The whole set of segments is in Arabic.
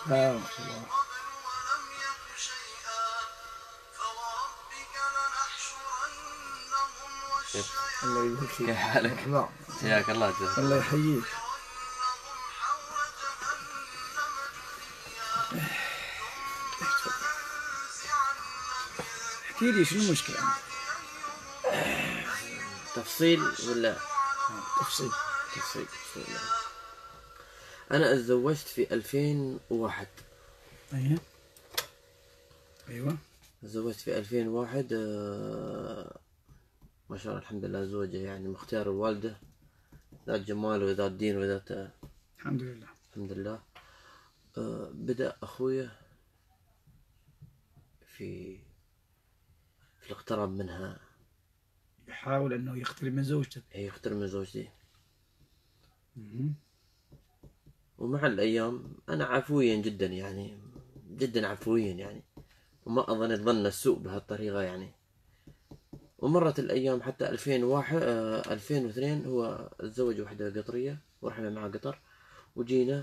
ما شاء الله. الله يبارك فيك. كيف حالك؟ مرحبا. حياك الله جزاك الله يحييك. احكي لي شنو المشكلة عندك؟ تفصيل ولا تفصيل. تفصيل؟ أنا اتزوجت في 2001. ايوه. تزوجت في 2001. ما شاء الله الحمد لله زوجة يعني مختار الوالدة، ذات جمال وذات دين وذات الحمد لله. الحمد لله. بدأ أخويا في الاقتراب منها، يحاول انه يقترب من زوجته. هي يقترب من زوجتي. ومع الأيام أنا عفويا جدا، يعني جدا عفويا يعني، وما أظن ظن السوء بهالطريقة يعني. ومرت الأيام حتى 2001 2002 هو تزوج وحدة قطرية ورحنا معها قطر، وجينا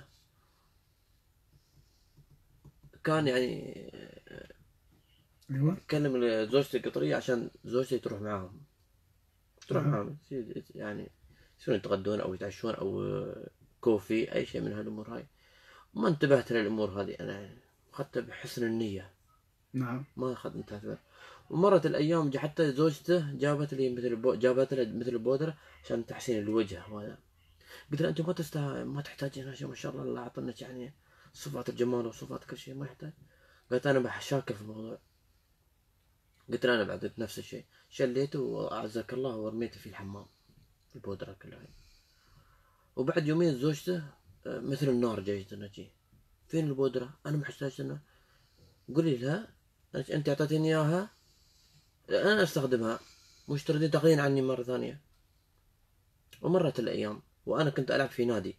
كان يعني ايوه. كلم زوجتي القطرية عشان زوجتي تروح معاهم، تروح معاهم يعني يصيرون يتغدون أو يتعشون أو كوفي أي شيء من هالأمور هاي. ما انتبهت للأمور هذه أنا يعني، أخذتها بحسن النية. نعم. ما أخذت اعتبار. ومرت الأيام حتى زوجته جابت لي جابت له مثل بودرة عشان تحسين الوجه وهذا. قلت لها أنت ما تحتاجين شيء، ما شاء الله الله أعطنك يعني صفات الجمال وصفات كل شيء، ما يحتاج. قالت أنا بحشاك في الموضوع. قلت لها أنا بعد نفس الشيء، شليته وأعزك الله ورميته في الحمام في البودرة كلها. وبعد يومين زوجته مثل النار جايت نجي، فين البودرة؟ أنا ما احتاج لها. قولي لها أنت أعطيتني إياها أنا أستخدمها، مش تردين تاخذين عني مرة ثانية. ومرت الأيام وأنا كنت ألعب في نادي،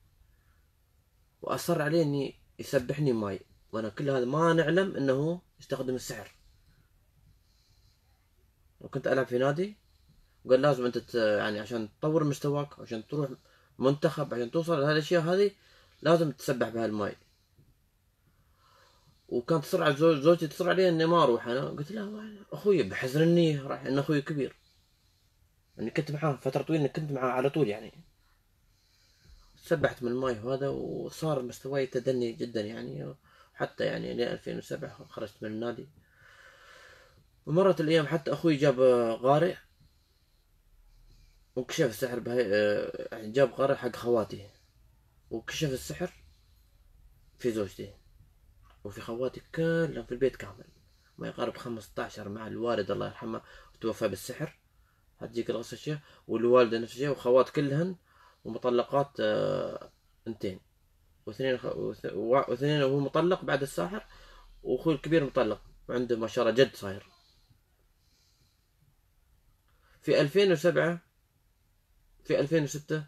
وأصر عليه إني يسبحني ماي، وأنا كل هذا ما نعلم إنه يستخدم السحر. وكنت ألعب في نادي وقال لازم أنت يعني عشان تطور مستواك، عشان تروح منتخب، عشان توصل لهذه الأشياء هذه لازم تسبح بهالماي. وكانت تصر على زوجتي تصر علي اني ما اروح. انا قلت لها اخوي بحزن النية راح، ان اخوي كبير يعني، كنت معاه فترة طويلة، كنت معاه على طول يعني. سبحت من الماي وهذا، وصار مستواي تدني جدا يعني، حتى يعني لين 2007 خرجت من النادي. ومرت الايام حتى اخوي جاب غارق وكشف السحر يعني جاب غارق حق خواتي وكشف السحر في زوجتي وفي خواتي كلهم في البيت كامل، ما يقارب 15 مع الوالد الله يرحمه توفى بالسحر، هتجيك نفس الشيء، والوالدة نفس الشيء، وخوات كلهن ومطلقات انتين واثنين وهو مطلق بعد الساحر، واخوي الكبير مطلق وعنده ما شاء الله جد صاير. في 2007 في 2006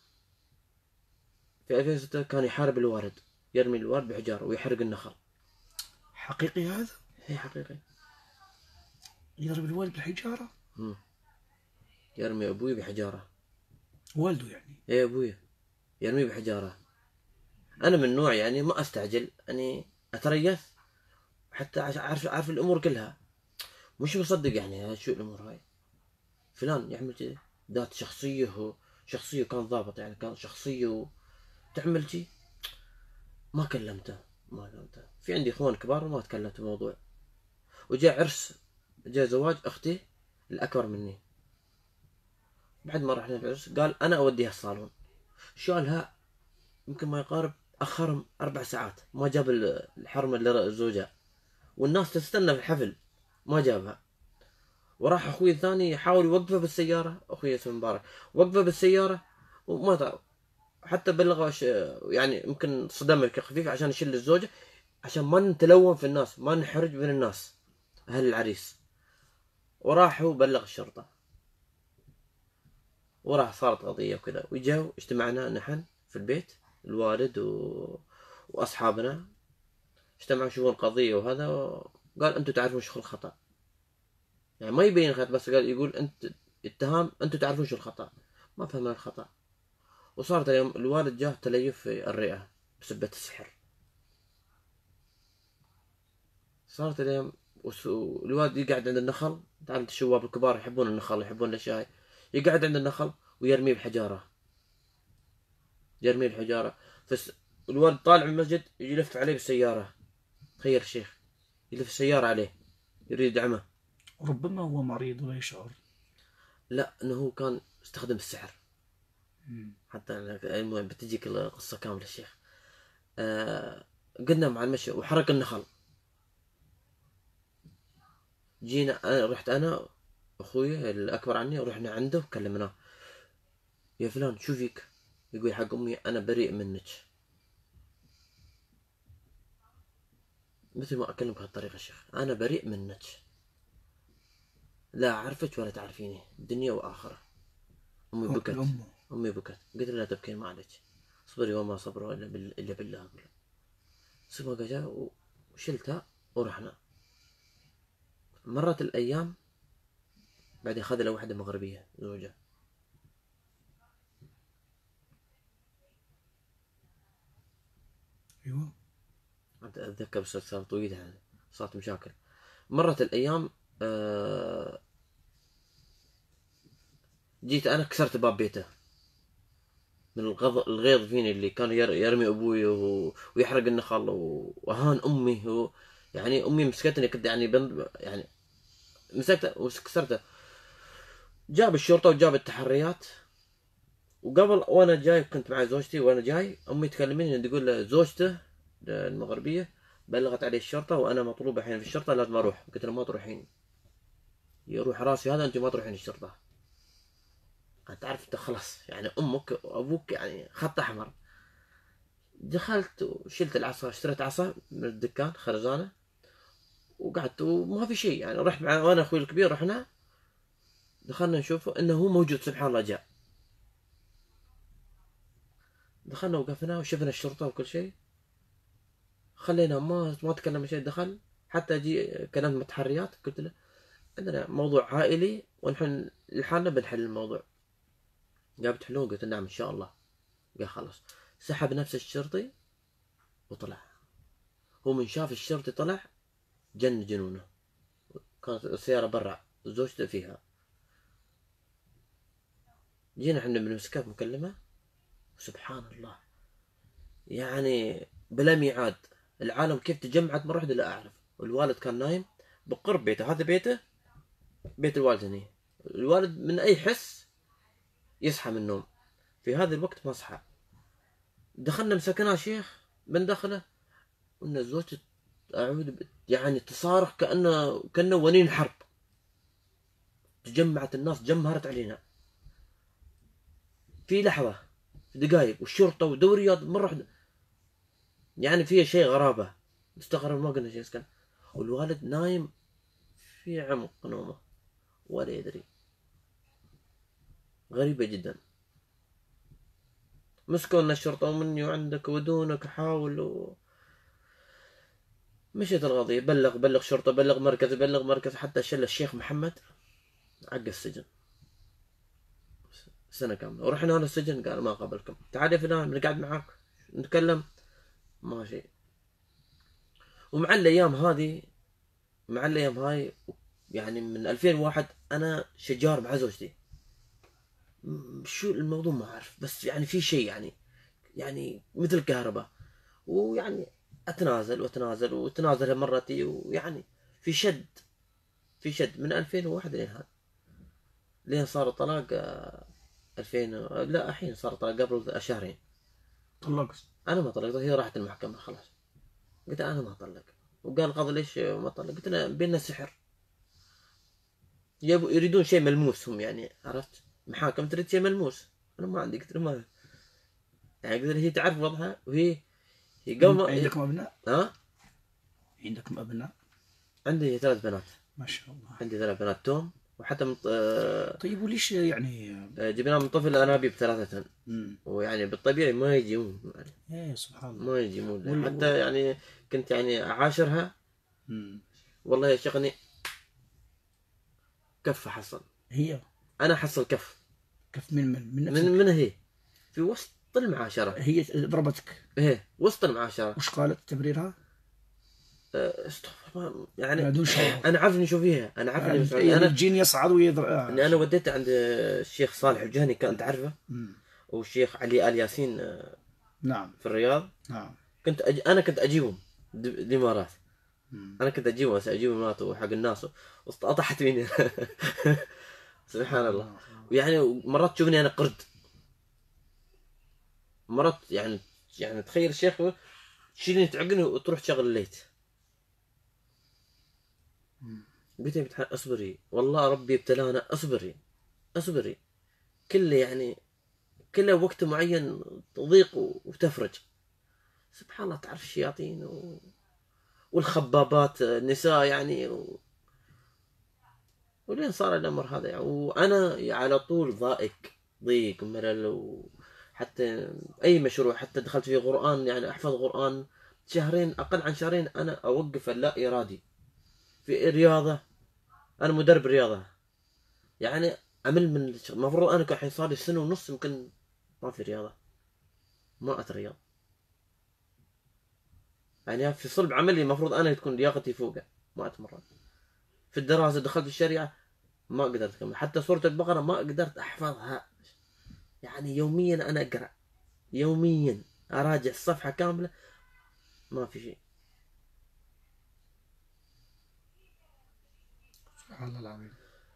في 2006 كان يحارب الوارد، يرمي الوارد بحجار ويحرق النخل. حقيقي هذا؟ هي حقيقي. يضرب الوالد بالحجارة؟ يرمي ابوي بحجارة. والده يعني؟ ايه ابوي يرمي بحجارة. انا من نوع يعني ما استعجل، يعني اتريث حتى عارف الامور كلها، مش مصدق يعني شو الامور هاي، فلان يعمل كذي، ذات شخصيه كان ضابط يعني، كان شخصيه تعمل شي. ما كلمته. في عندي اخوان كبار وما تكلمت الموضوع. وجاء عرس، جاء زواج اختي الاكبر مني، بعد ما رحنا العرس قال انا اوديها الصالون. شالها يمكن ما يقارب اخرهم 4 ساعات، ما جاب الحرمه اللي الزوجة، والناس تستنى في الحفل ما جابها. وراح اخوي الثاني يحاول يوقفه بالسياره، اخوي اسمه مبارك، وقفه بالسياره وما تعرف حتى بلغ يعني يمكن صدمه خفيف عشان يشيل الزوجه، عشان ما نتلون في الناس، ما نحرج بين الناس اهل العريس. وراح هو بلغ الشرطه، وراح صارت قضيه وكذا، وجاوا اجتمعنا نحن في البيت الوالد واصحابنا، اجتمعوا يشوفون القضيه وهذا. قال انتم تعرفون شو الخطا، يعني ما يبين الخطأ، بس قال يقول انت اتهام انتم تعرفون شو الخطأ، ما فهمنا الخطأ. وصارت اليوم الوالد جاه تليف في الرئة بسبة السحر. صارت الايام والواد يقعد عند النخل. تعرف الشباب الكبار يحبون النخل، يحبون الاشياء هاي. يقعد عند النخل ويرميه بحجاره، يرميه الحجاره. الوالد طالع من المسجد يجي يلف عليه بالسياره. تخيل الشيخ يلف السياره عليه يريد يدعمه. ربما هو مريض ولا يشعر. لا، انه هو كان استخدم السحر. حتى المهم بتجيك القصه كامله الشيخ. قلنا مع المشي وحرق النخل. جينا رحت انا اخوي الاكبر عني ورحنا عنده وكلمناه. يا فلان شو فيك؟ يقول حق امي انا بريء منك. مثل ما اكلمك بهالطريقه الشيخ، انا بريء منك، لا اعرفك ولا تعرفيني، دنيا واخره. امي بكت. امي بكت. قلت لها لا تبكين ما عليك، اصبري وما صبر الا بالله. سبق جاء وشلتها ورحنا. مرت الايام، بعدين خذ له واحده مغربيه زوجه. ايوه اتذكر بس صارت طويله يعني، صارت مشاكل. مرت الايام، جيت انا كسرت باب بيته من الغيظ فيني اللي كان يرمي ابوي ويحرق النخل واهان امي. يعني امي مسكتني كنت يعني يعني مسكته وكسرته. جاب الشرطه وجاب التحريات. وقبل وانا جاي كنت مع زوجتي، وانا جاي امي تكلمني تقول زوجته المغربيه بلغت عليه الشرطه وانا مطلوب الحين في الشرطه لازم اروح. قلت لها ما تروحين، يروح راسي هذا، انت ما تروحين الشرطه. انت عارف انت خلاص يعني امك وابوك يعني خط احمر. دخلت وشلت العصا، اشتريت عصا من الدكان خرزانه وقعدت وما في شيء يعني. رحت مع وانا اخوي الكبير، رحنا دخلنا نشوفه انه هو موجود سبحان الله. جاء دخلنا وقفنا وشفنا الشرطه وكل شيء. خلينا ما تكلم شيء. دخل حتى جي كلمت متحريات قلت له عندنا موضوع عائلي ونحن لحالنا بنحل الموضوع. قال بتحلون؟ قلت نعم ان شاء الله. قال خلاص. سحب نفس الشرطي وطلع. هو من شاف الشرطي طلع جن جنونه. كانت السيارة برا زوجته فيها. جينا احنا بنمسكه مكلمة. سبحان الله يعني بلا ميعاد العالم كيف تجمعت مرة واحدة لا أعرف. والوالد كان نايم بقرب بيته، هذا بيته بيت الوالد هني. الوالد من أي حس يصحى من النوم، في هذا الوقت ما صحى. دخلنا مسكناه شيخ من دخله قلنا زوجته يعني تصارخ كأنه ونين حرب. تجمعت الناس جمهرت علينا في لحظة، في دقائق، والشرطة ودوريات مرة واحدة. يعني فيها شيء غرابة. مستغرب ما قلنا شيء اسكن. والوالد نايم في عمق نومه ولا يدري. غريبة جدا. مسكونا الشرطة ومني وعندك ودونك حاول مشيت القضية. بلغ شرطة، بلغ مركز، حتى شل الشيخ محمد عقل السجن سنة كاملة. ورحنا هنا السجن قال ما قبلكم، تعال يا فلان بنقعد معاك نتكلم ما شيء. ومع الأيام هاي يعني من 2001 أنا شجار مع زوجتي. شو الموضوع ما أعرف، بس يعني في شيء يعني مثل كهرباء. ويعني أتنازل مرتي، ويعني في شد من 2001 لين هذا، لين صار الطلاق 2000. لا الحين صار الطلاق قبل شهرين. طلقت؟ أنا ما طلقت، هي راحت المحكمة خلاص. قلت أنا ما أطلق. وقال القاضي ليش ما طلق؟ قلت له بيننا سحر. يريدون شيء ملموس هم، يعني عرفت، محاكم تريد شيء ملموس. أنا ما عندي. قلت له ما يعني، قلت له هي تعرف وضعها وهي قبل ما. عندكم أبناء؟ ها؟ عندكم أبناء؟ عندي 3 بنات. ما شاء الله. عندي 3 بنات توم، وحتى طيب وليش يعني جبناه من طفل أنابيب 3. ويعني بالطبيعي ما يجيون يعني. ايه سبحان الله. ما يجيون حتى يعني كنت يعني أعاشرها. والله يشغني كف حصل. هي أنا حصل كف من نفسك؟ من هي في وسط المعاشرة. هي ضربتك؟ ايه وسط المعاشرة. وش قالت تبريرها؟ يعني بدون شروط. انا عارف اني شو فيها، انا عارف اني يعني انا الجين يصعد ويضرب. اني انا وديت عند الشيخ صالح الجهني، كان تعرفه، والشيخ علي آل ياسين نعم في الرياض. نعم. انا كنت اجيبهم الامارات، انا كنت اجيبهم الامارات وحق الناس، واطاحت مني. سبحان الله. يعني مرات تشوفني انا قرد، مرات يعني تخيل الشيخ تشيلني تعقني وتروح تشغل الليت. قلت له اصبري والله ربي ابتلانا، اصبري كله وقت معين تضيق وتفرج. سبحان الله، تعرف الشياطين والخبابات النساء يعني ولين صار الامر هذا يعني. وانا على طول ضيق وملل، حتى اي مشروع حتى دخلت في قران يعني احفظ قران شهرين، اقل عن شهرين انا اوقف اللا ارادي. في رياضه، انا مدرب رياضه يعني، عمل من المفروض انا الحين صار لي سنه ونص يمكن ما في رياضه، ما اترياض يعني. في صلب عملي المفروض انا تكون لياقتي فوقه، ما اتمرن. في الدراسه دخلت الشريعه ما قدرت اكمل، حتى سوره البقره ما قدرت احفظها يعني. يوميا انا اقرا، يوميا اراجع الصفحه كامله، ما في شيء. سبحان الله العظيم.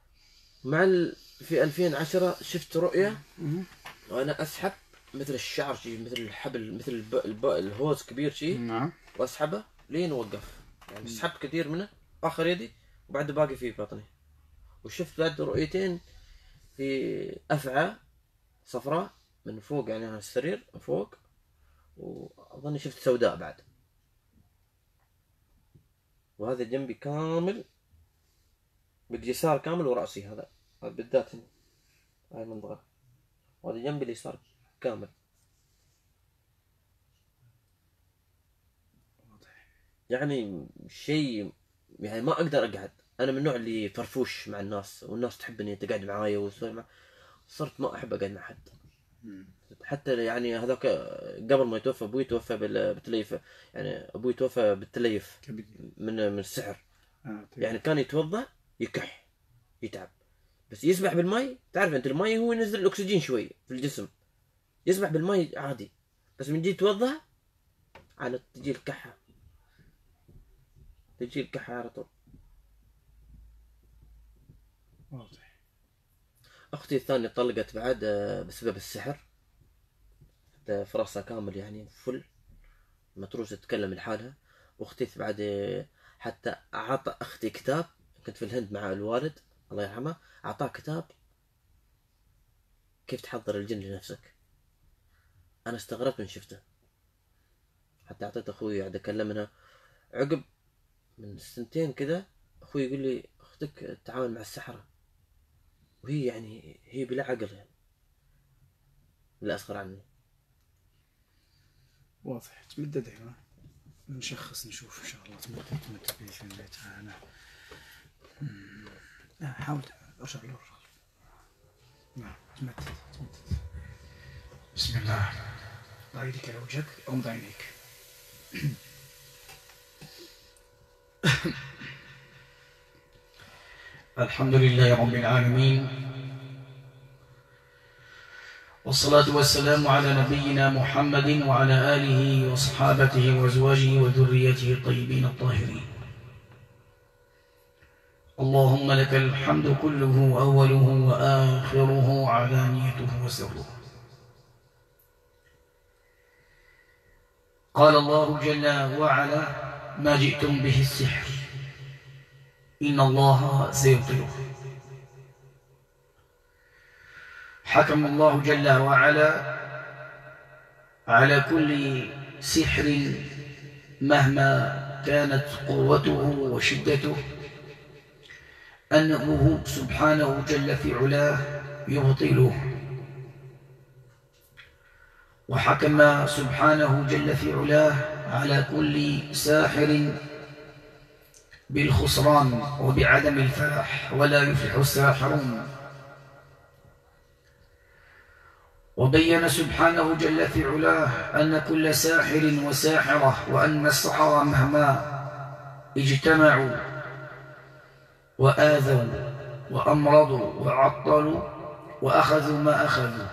في 2010 شفت رؤيه وانا اسحب مثل الشعر شيء، مثل الحبل، مثل الهوز كبير شيء. نعم. واسحبه لين وقف يعني، سحبت كثير منه اخر يدي وبعد باقي في بطني. وشفت بعد رؤيتين في افعى صفراء من فوق يعني على السرير فوق، واظني شفت سوداء بعد. وهذا جنبي كامل باليسار كامل، وراسي هذا بالذات هنا هاي المنطقه، وهذا جنبي اليسار كامل. يعني شيء يعني ما اقدر اقعد. انا من النوع اللي فرفوش مع الناس، والناس تحبني تقعد معايا صرت ما احب اقعد مع حد. حتى يعني هذاك قبل ما يتوفى ابوي توفى بالتليف، يعني ابوي توفى بالتليف من السحر. يعني كان يتوضا يكح يتعب، بس يسبح بالماء. تعرف انت الماء هو ينزل الاكسجين شوي في الجسم، يسبح بالماء عادي، بس من جي يتوضا على تجي الكحه، على طول. واضح. اختي الثانيه طلقت بعد بسبب السحر، فراسها كامل يعني فل متروسه تتكلم لحالها. واختي بعد حتى اعطى اختي كتاب، كنت في الهند مع الوالد الله يرحمه، اعطاه كتاب كيف تحضر الجن لنفسك. انا استغربت من شفته، حتى اعطيت اخوي قاعد اكلمنا. عقب من سنتين كذا اخوي يقول لي اختك تتعامل مع السحرة، وهي يعني هي بلا عقل يعني، لا اصغر عني. واضح. تمدد هنا نشخص نشوف ان شاء الله. تمدد باذن الله تعالى. حاول ارجع له. نعم تمدد. بسم الله. ضع يديك على وجهك، غمض عينيك. الحمد لله رب العالمين، والصلاة والسلام على نبينا محمد وعلى آله وصحابته وأزواجه وذريته الطيبين الطاهرين. اللهم لك الحمد كله، أوله وآخره، علانيته وسره. قال الله جل وعلا: ما جئتم به السحر إن الله سيبطله. حكم الله جل وعلا على كل سحر مهما كانت قوته وشدته أنه سبحانه جل في علاه يبطله. وحكم سبحانه جل في علاه على كل ساحر بالخسران وبعدم الفلاح، ولا يفلح الساحرون. وبين سبحانه جل في علاه أن كل ساحر وساحرة، وأن السحرة مهما اجتمعوا وآذوا وأمرضوا وعطلوا وأخذوا ما أخذوا،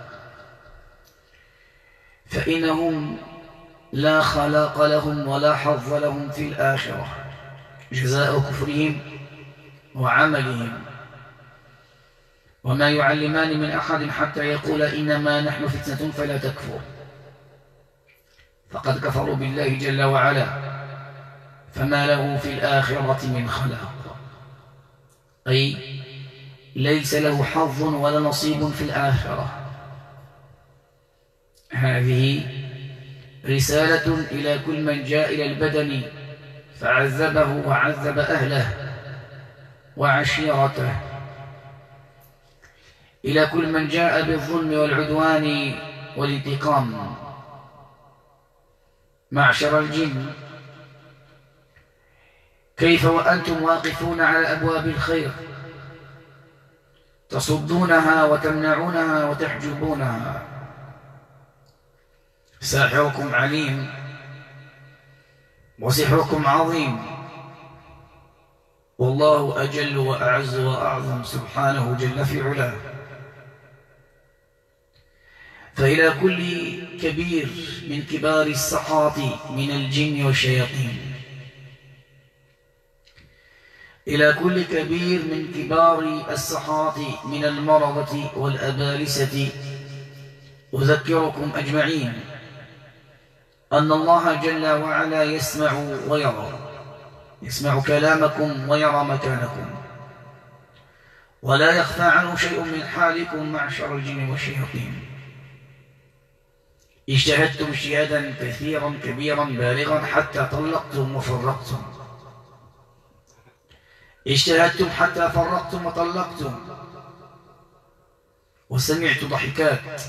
فإنهم لا خلاق لهم ولا حظ لهم في الآخرة، جزاء كفرهم وعملهم. وما يعلمان من أحد حتى يقول إنما نحن فتنة فلا تكفر، فقد كفروا بالله جل وعلا، فما له في الآخرة من خلاق، أي ليس له حظ ولا نصيب في الآخرة. هذه رسالة إلى كل من جاء إلى البدن فعذبه وعذب أهله وعشيرته، إلى كل من جاء بالظلم والعدوان والانتقام. معشر الجن، كيف وأنتم واقفون على أبواب الخير تصدونها وتمنعونها وتحجبونها؟ ساحركم عليم وسحركم عظيم، والله أجل وأعز وأعظم سبحانه جل في علاه. فإلى كل كبير من كبار السقاط من الجن والشياطين، إلى كل كبير من كبار السقاط من المرضة والأبالسة، أذكركم أجمعين أن الله جل وعلا يسمع ويرى، يسمع كلامكم ويرى مكانكم، ولا يخفى عنه شيء من حالكم معشر الجن والشياطين. اجتهدتم اجتهادا كثيرا كبيرا بالغا حتى طلقتم وفرقتم، اجتهدتم حتى فرقتم وطلقتم، وسمعت ضحكات.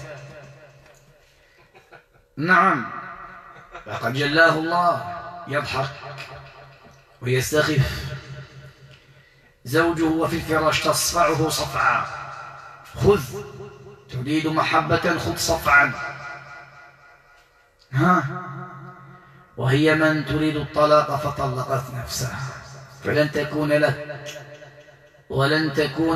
نعم، لقد جلاه الله يضحك ويستخف، زوجه وفي الفراش تصفعه صفعا، خذ تريد محبة خذ صفعا، وهي من تريد الطلاق فطلقت نفسها، فلن تكون لك ولن تكون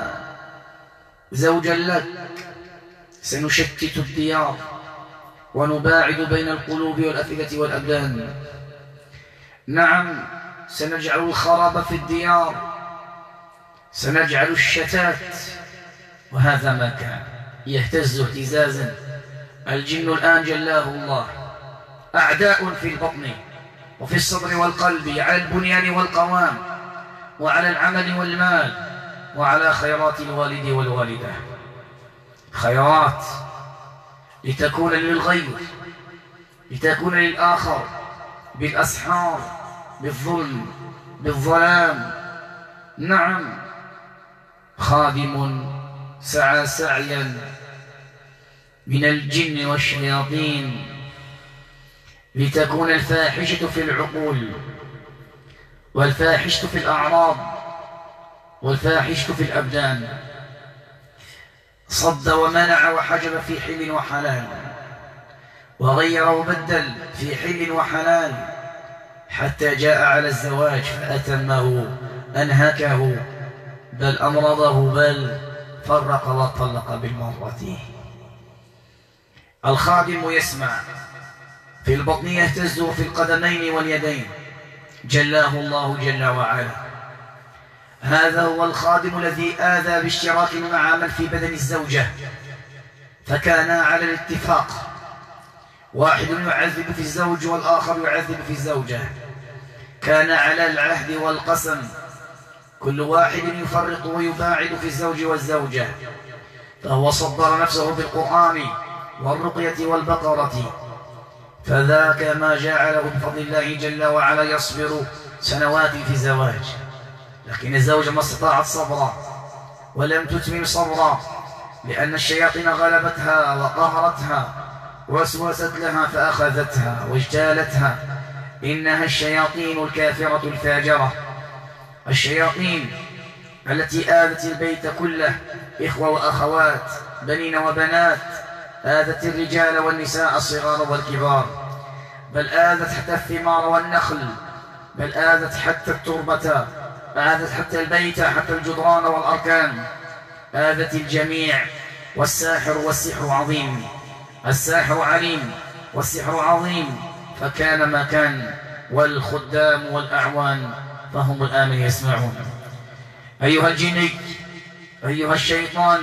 زوجا لك. سنشتت الديار ونباعد بين القلوب والأفئدة والأبدان. نعم، سنجعل الخراب في الديار، سنجعل الشتات، وهذا ما كان يهتز اهتزازا. الجن الآن جلاه الله أعداء في البطن وفي الصدر والقلب، على البنيان والقوام، وعلى العمل والمال، وعلى خيرات الوالد والوالدة. خيرات لتكون للغير، لتكون للآخر، بالأسحار، بالظلم، بالظلام. نعم، خادم سعى سعيا من الجن والشياطين لتكون الفاحشة في العقول، والفاحشة في الأعراض، والفاحشة في الأبدان. صد ومنع وحجب في حل وحلال، وغير وبدل في حل وحلال، حتى جاء على الزواج فأتمه أنهكه، بل أمرضه، بل فرق وطلق بالمرة. الخادم يسمع في البطن، يهتز في القدمين واليدين، جلاه الله جل وعلا. هذا هو الخادم الذي آذى باشتراك مع من في بدن الزوجة، فكانا على الاتفاق، واحد يعذب في الزوج والآخر يعذب في الزوجة، كان على العهد والقسم، كل واحد يفرق ويباعد في الزوج والزوجة، فهو صدر نفسه بالقرآن والرقية والبقرة، فذاك ما جعله بفضل الله جل وعلا يصبر سنوات في الزواج، لكن الزوجة ما استطاعت صبرا ولم تتمم صبرا، لأن الشياطين غلبتها وقهرتها، وسوست لها فأخذتها واجتالتها. إنها الشياطين الكافرة الفاجرة، الشياطين التي آذت البيت كله، إخوة وأخوات، بنين وبنات، آذت الرجال والنساء الصغار والكبار، بل آذت حتى الثمار والنخل بل آذت حتى التربة، آذت حتى البيت، حتى الجدران والأركان، آذت الجميع. والسحر عظيم، الساحر عليم والسحر عظيم، فكان ما كان، والخدام والأعوان فهم الآن يسمعون. أيها الجني، أيها الشيطان،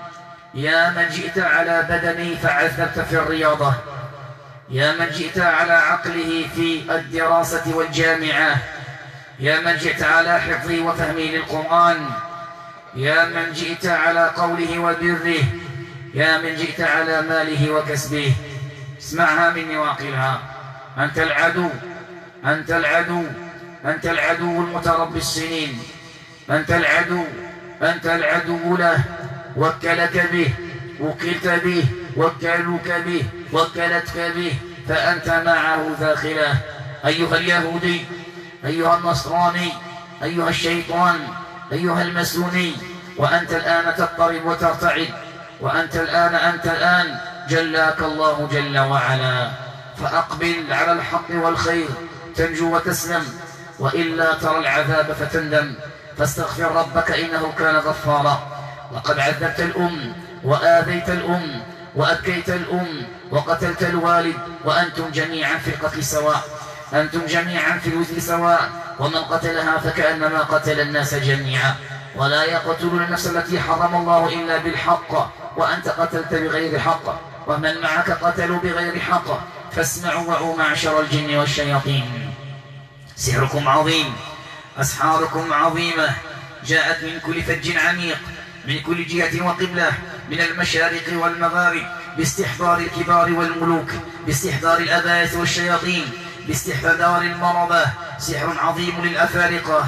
يا من جئت على بدني فعذبت في الرياضة، يا من جئت على عقله في الدراسة والجامعة، يا من جئت على حفظه وفهمه للقرآن، يا من جئت على قوله وبره، يا من جئت على ماله وكسبه، اسمعها مني واقلها. أنت العدو، أنت العدو، أنت العدو المتربي السنين، أنت العدو، أنت العدو له، وكلك به، وكلت به، وكلوك به، وكلتك به، فأنت معه داخله. أيها اليهودي، أيها النصراني، أيها الشيطان، أيها المسوني، وأنت الآن تضطرب وترتعد، وأنت الآن جلاك الله جل وعلا، فأقبل على الحق والخير تنجو وتسلم، وإلا ترى العذاب فتندم. فاستغفر ربك إنه كان غفارا. لقد عذبت الأم وآذيت الأم وأبكيت الأم وقتلت الوالد، وأنتم جميعا في القتل سواء، أنتم جميعا في الوزر سواء، ومن قتلها فكأنما قتل الناس جميعا. ولا يقتلون النفس التي حرم الله إلا بالحق، وأنت قتلت بغير حق، ومن معك قتلوا بغير حق. فاسمعوا وعوا معشر الجن والشياطين، سحركم عظيم، أسحاركم عظيمة، جاءت من كل فج عميق، من كل جهة وقبلة، من المشارق والمغارب، باستحضار الكبار والملوك، باستحضار الأباية والشياطين، باستحضار المرضى. سحر عظيم للأفارقة،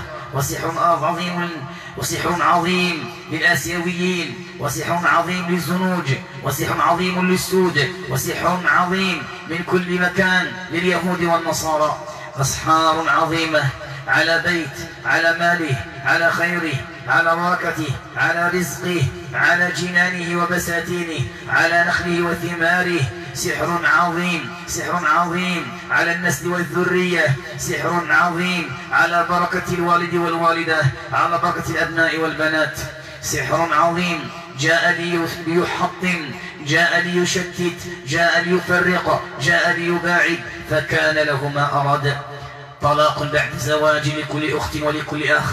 وسحر عظيم للآسيويين، وسحر عظيم للزنوج، وسحر عظيم للسود، وسحر عظيم من كل مكان لليهود والنصارى. أسحار عظيمة على بيت، على ماله، على خيره، على بركته، على رزقه، على جنانه وبساتينه، على نخله وثماره. سحر عظيم، سحر عظيم على النسل والذرية، سحر عظيم على بركة الوالد والوالدة، على بركة الأبناء والبنات. سحر عظيم جاء ليحطم، جاء ليشتت، جاء ليفرق، جاء ليباعد، فكان له ما أراد. طلاق بعد زواج لكل أخت ولكل أخ،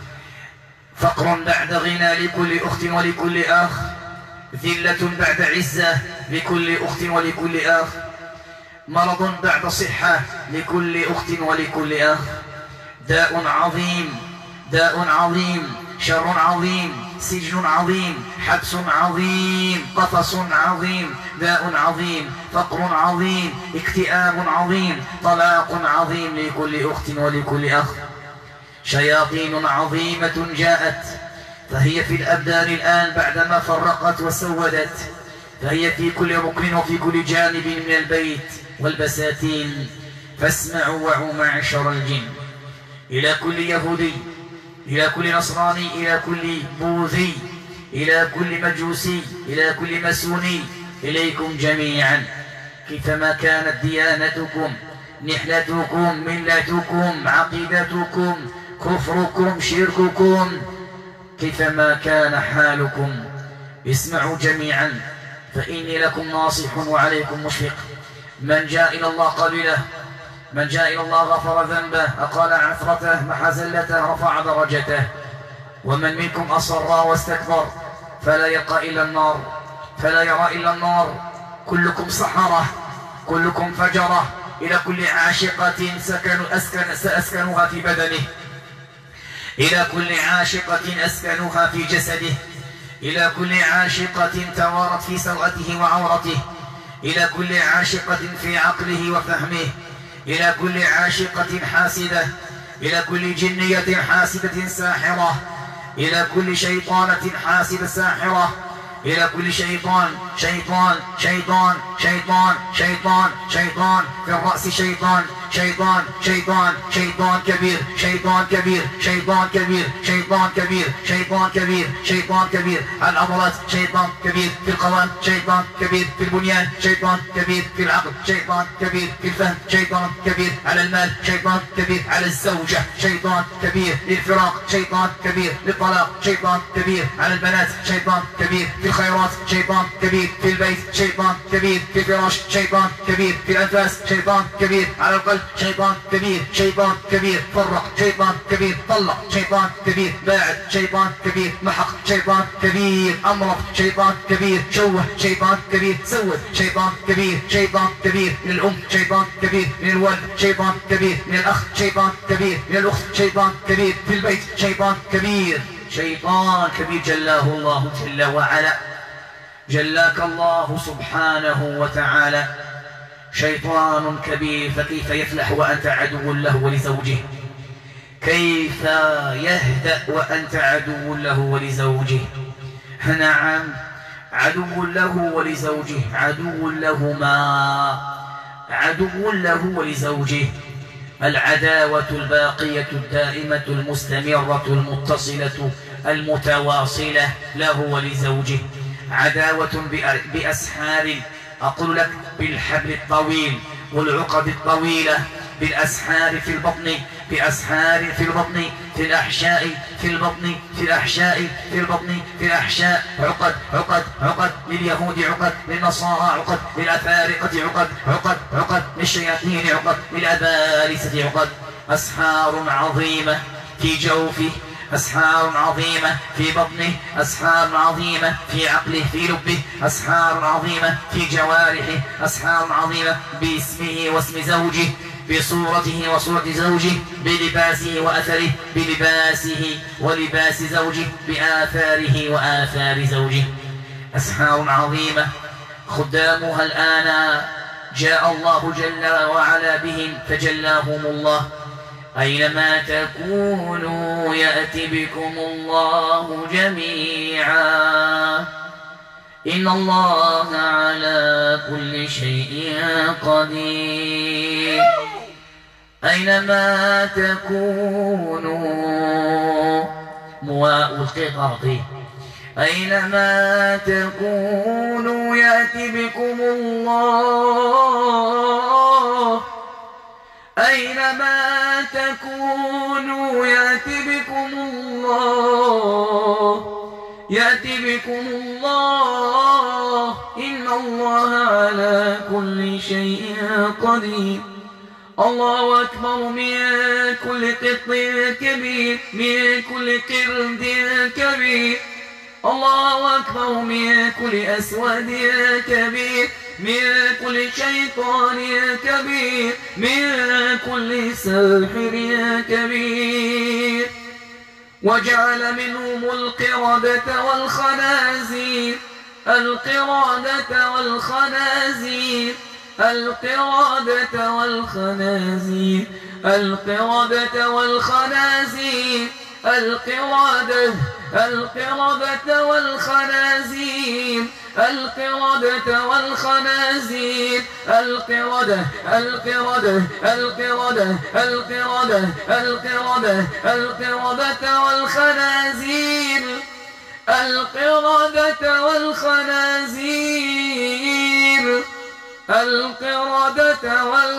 فقر بعد غنى لكل أخت ولكل أخ، ذلة بعد عزة لكل أخت ولكل أخ، مرض بعد صحة لكل أخت ولكل أخ. داء عظيم، داء عظيم، شر عظيم، سجن عظيم، حبس عظيم، قفص عظيم، داء عظيم، فقر عظيم، اكتئاب عظيم، طلاق عظيم لكل أخت ولكل أخ. شياطين عظيمة جاءت، فهي في الأبدان الآن بعدما فرقت وسودت، فهي في كل ركن وفي كل جانب من البيت والبساتين. فاسمعوا وعوا معشر الجن، إلى كل يهودي، إلى كل نصراني، إلى كل بوذي، إلى كل مجوسي، إلى كل مسوني، إليكم جميعا. كيفما كانت ديانتكم، نحلتكم، ملتكم، عقيدتكم، كفركم، شرككم، كيفما كان حالكم، اسمعوا جميعا، فإني لكم ناصح وعليكم مشفق. من جاء إلى الله قبله، من جاء إلى الله غفر ذنبه، أقال عثرته، محى زلته، رفع درجته. ومن منكم أصر واستكبر فلا يلقى إلا النار، فلا يرى إلا النار. كلكم سحرة، كلكم فجرة، إلى كل عاشقة سأسكنها في بدنه، إلى كل عاشقة أسكنها في جسده، إلى كل عاشقة توارت في سوءته وعورته، إلى كل عاشقة في عقله وفهمه، إلى كل عاشقة حاسدة، إلى كل جنية حاسدة ساحرة، إلى كل شيطانة حاسدة ساحرة، إلى كل شيطان شيطان شيطان شيطان شيطان شيطان في الرأس شيطان شيطان شيطان شيطان كبير شيطان كبير شيطان كبير شيطان كبير شيطان كبير شيطان كبير على العضلات، شيطان كبير في القوام، شيطان كبير في البنيان، شيطان كبير في العقل، شيطان كبير في الفهم، شيطان كبير على المال، شيطان كبير على الزوجة، شيطان كبير للفراق، شيطان كبير للطلاق، شيطان كبير على البنات، شيطان كبير في الخيرات، شيطان كبير في البيت، شيطان كبير في الفراش، شيطان كبير في الأنفاس، شيطان كبير على القلب، شيطان كبير، شيطان كبير فرق، شيطان كبير طلق، شيطان كبير باعد، شيطان كبير محق، شيطان كبير أمرض، شيطان كبير شوه، شيطان كبير سود، شيطان كبير، شيطان كبير من الأم، شيطان كبير من الولد، شيطان كبير من الأخ، شيطان كبير من الأخت، شيطان كبير في البيت، شيطان كبير، شيطان كبير جلاه الله جل وعلا. جلاك الله سبحانه وتعالى. شيطان كبير، فكيف يفلح وأنت عدو له ولزوجه؟ كيف يهدأ وأنت عدو له ولزوجه؟ نعم، عدو له ولزوجه، عدو لهما، عدو له ولزوجه. العداوة الباقية الدائمة المستمرة المتصلة المتواصلة له ولزوجه. عداوة بأسحار، أقول لك بالحبل الطويل والعقد الطويلة، بالأسحار في البطن، بأسحار في البطن، في الأحشاء، في البطن، في الأحشاء، في البطن، في الأحشاء. عقد عقد عقد لليهود، عقد للنصارى، عقد للأفارقة، عقد عقد عقد للشياطين، عقد للأبالسة، عقد. أسحار عظيمة في جوفه، أسحار عظيمة في بطنه، أسحار عظيمة في عقله، في لبه، أسحار عظيمة في جوارحه، أسحار عظيمة باسمه واسم زوجه، بصورته وصورة زوجه، بلباسه وأثره، بلباسه ولباس زوجه، بآثاره وآثار زوجه. أسحار عظيمة خدامها الآن جاء الله جل وعلا بهم فجلاهم الله. أينما تكونوا يأتي بكم الله جميعا، إن الله على كل شيء قدير. أينما تكونوا، مواء القطاط، أينما تكونوا يأتي بكم الله، أينما تكونوا يأتي بكم الله، يأتي بكم الله، إن الله على كل شيء قدير. الله أكبر من كل قط كبير، من كل قرد كبير. الله أكبر من كل أسود كبير، من كل شيطان كبير، من كل ساحر كبير. وجعل منهم القردة والخنازير، القردة والخنازير، القردة والخنازير، القردة والخنازير، القردة، القردة والخنازير، القردة والخنازير، القردة، القردة، القردة، القردة، القردة، القردة والخنازير، القردة والخنازير، القردة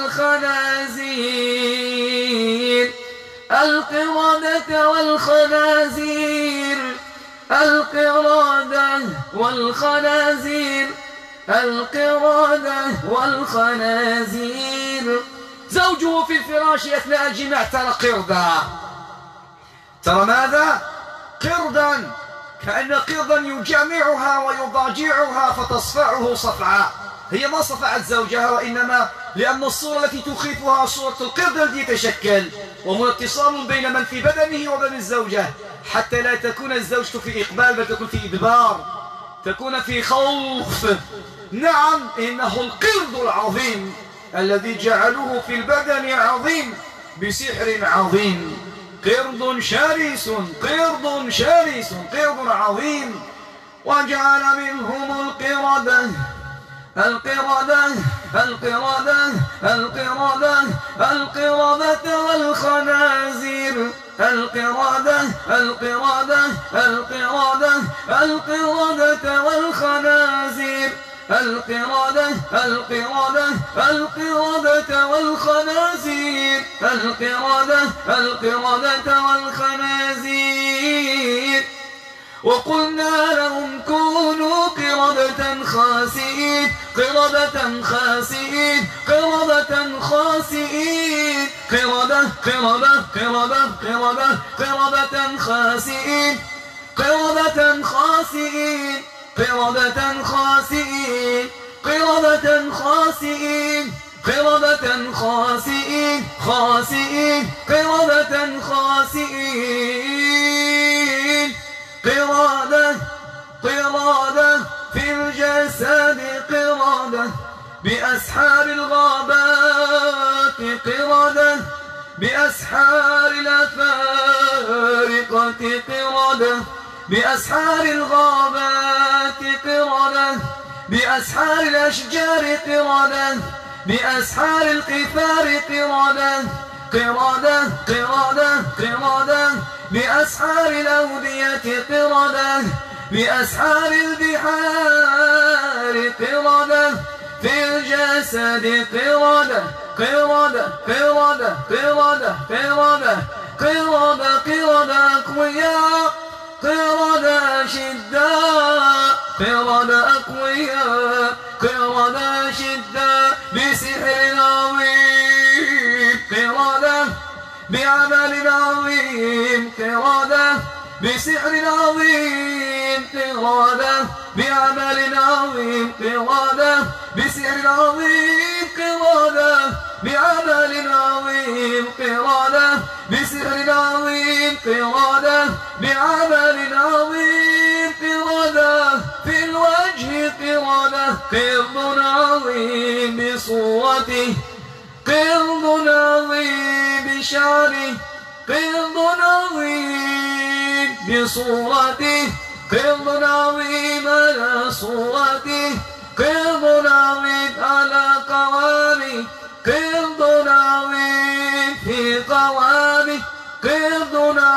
والخنازير، القردة والخنازير، القردة والخنازير، القردة والخنازير. زوجه في الفراش أثناء الجماع ترى قردة، ترى ماذا؟ قردا، كأن قردا يجامعها ويضاجعها فتصفعه صفعة. هي ما صفعت زوجها، وإنما لأن الصورة التي تخيفها صورة القرد الذي يتشكل، وهو اتصال بين من في بدنه وبين الزوجة، حتى لا تكون الزوجة في إقبال بل تكون في إدبار، تكون في خوف. نعم، إنه القرد العظيم الذي جعلوه في البدن عظيم بسحر عظيم. قرد شرس، قرد شرس، قرد عظيم. وجعل منهم القردة، القردة القردة القردة القردة والخنازير القردة القردة القردة القردة والخنازير القردة القردة القردة والخنازير القردة القردة والخنازير وقلنا لهم كونوا قردة خاسئين قردة خاسئين قردة خاسئين قردة قردة قردة قردة قردة خاسئين قردة خاسئين قردة خاسئين قردة خاسئين قردة خاسئين خاسئين قردة خاسئين قردة قردة في الجسد قردة بأسحار الغابات قردة بأسحار الأفارقة قردة بأسحار الغابات قردة بأسحار الأشجار قردة بأسحار القفار قردة قردة قردة قردة بأسحار الأودية قردة بأسحار البحار قردة في الجسد قردة قردة قردة قردة قردة قردة قردة أقوياء قردة أشداء قردة أقوياء قردة أشداء بسحر عظيم قردة بعمل عظيم قردة بسحر عظيم قردة بعمل عظيم قردة بسحر عظيم قردة بعمل عظيم قردة بسحر عظيم قردة بعمل عظيم قردة في الوجه قردة قرد عظيم بصورته قرد عظيم بشعره قرد عظيم بصورته قرد عظيم على صورته قرد عظيم على قوامه قرد عظيم في قوامه قرد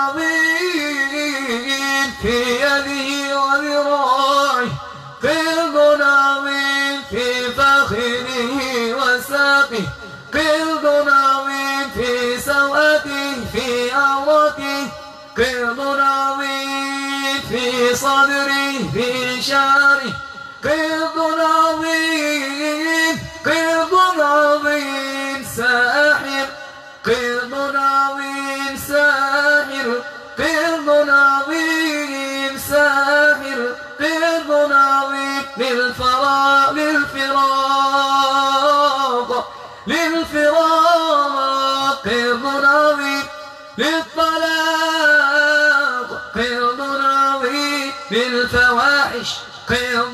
عظيم في يده وذراعه قرد عظيم في فخذه وساقه قرد عظيم في سوأته في عورته قرد عظيم في صدره في شعره قرد عظيم قرد عظيم ساحر قرد عظيم ساحر قرد عظيم ساحر قرد عظيم للفراق للفراق قرد عظيم للطلاق قرد عظيم للفواحش قرد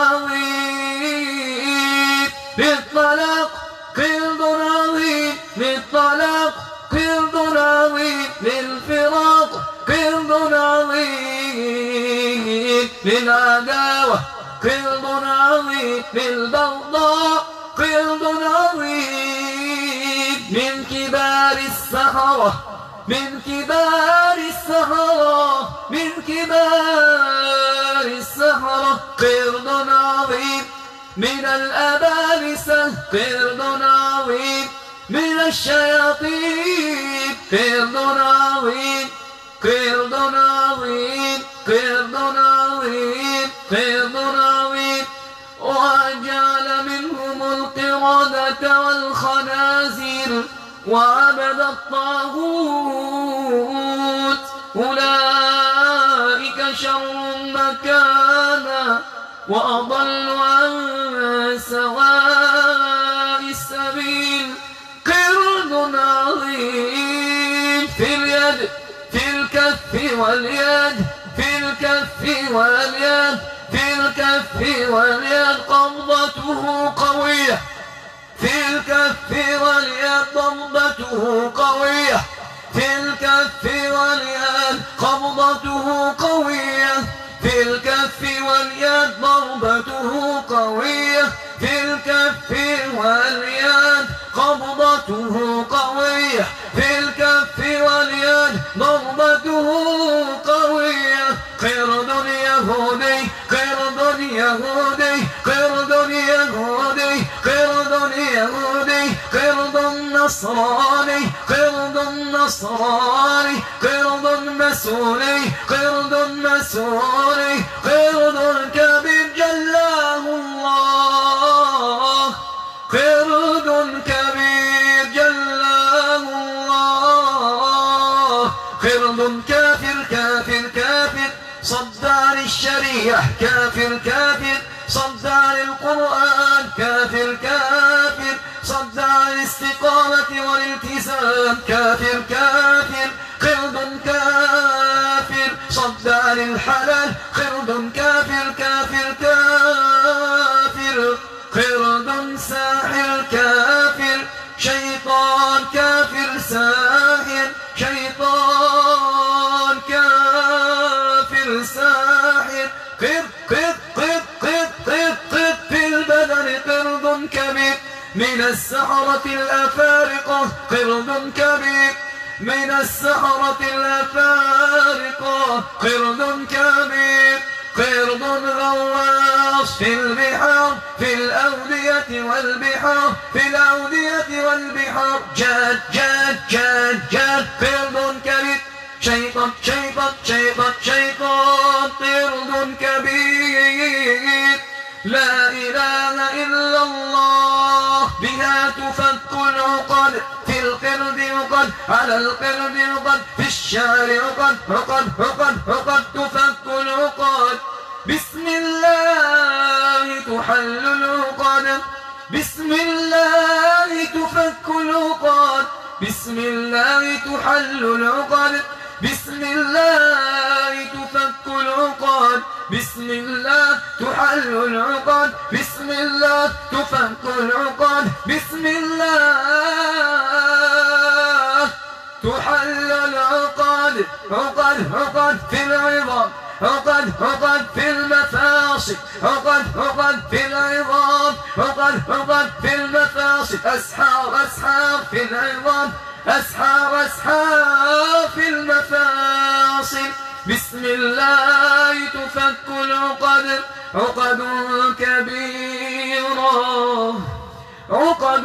عظيم للطلاق قرد عظيم للطلاق قرد عظيم للفراق قرد عظيم للعداوة قرد عظيم للبغضاء قرد عظيم من كبار السحرة من كبار السحرة من كبار السحرة قرد عظيم من الأبالسة قرد عظيم من الشياطين قرد عظيم قرد عظيم قرد عظيم قرد عظيم وجعل منهم القردة والخنازير وعبد الطاغوت أولئك شر مكانا وأضل عن سواء السبيل قرد عظيم في اليد في الكف واليد في الكف واليد في الكف واليد قبضته قوية في الكف واليد ضربته قوية في الكف واليد قبضته قوية في الكف واليد ضربته قوية في نصراني قرد نصراني قرد مسوني قرد مسوني قرد كبير جلاه الله قرد كبير جلاه الله قرد كافر كافر كافر صد عن الشريعة كافر كافر صد عن القرآن كافر كافر صد عن الاستقامة والالتزام كافر كافر قرد كافر صد عن الحلال قرد كافر كافر كافر قرد ساحر كافر شيطان كافر ساحر شيطان كافر ساحر قرد قرد قرد قرد قرد قرد في البدن قرد كبير من السحرة الأفارقة قرد كبير من السحرة الأفارقة قرد كبير قرد غواص في البحار في الأودية والبحار في الأودية والبحار جاد جاد جاد جاد قرد كبير شيطان شيطان شيطان شيطان قرد كبير لا إله إلا الله بها تفك العقد في القرد عقد على القرد عقد في الشعر عقد عقد عقد عقد تفك العقد بسم الله تحل العقد بسم الله تفك العقد بسم الله تحل العقد بسم الله تفك العقد بسم الله تحل العقد بسم الله تفك العقد بسم الله تحل العقد عقد عقد في العظام عقد عقد في المفاصل عقد عقد في العظام عقد عقد في المفاصل أسحار أسحار في العظام أسحار أسحار في المفاصل بسم الله تفك العقد عقد كبيرة عقد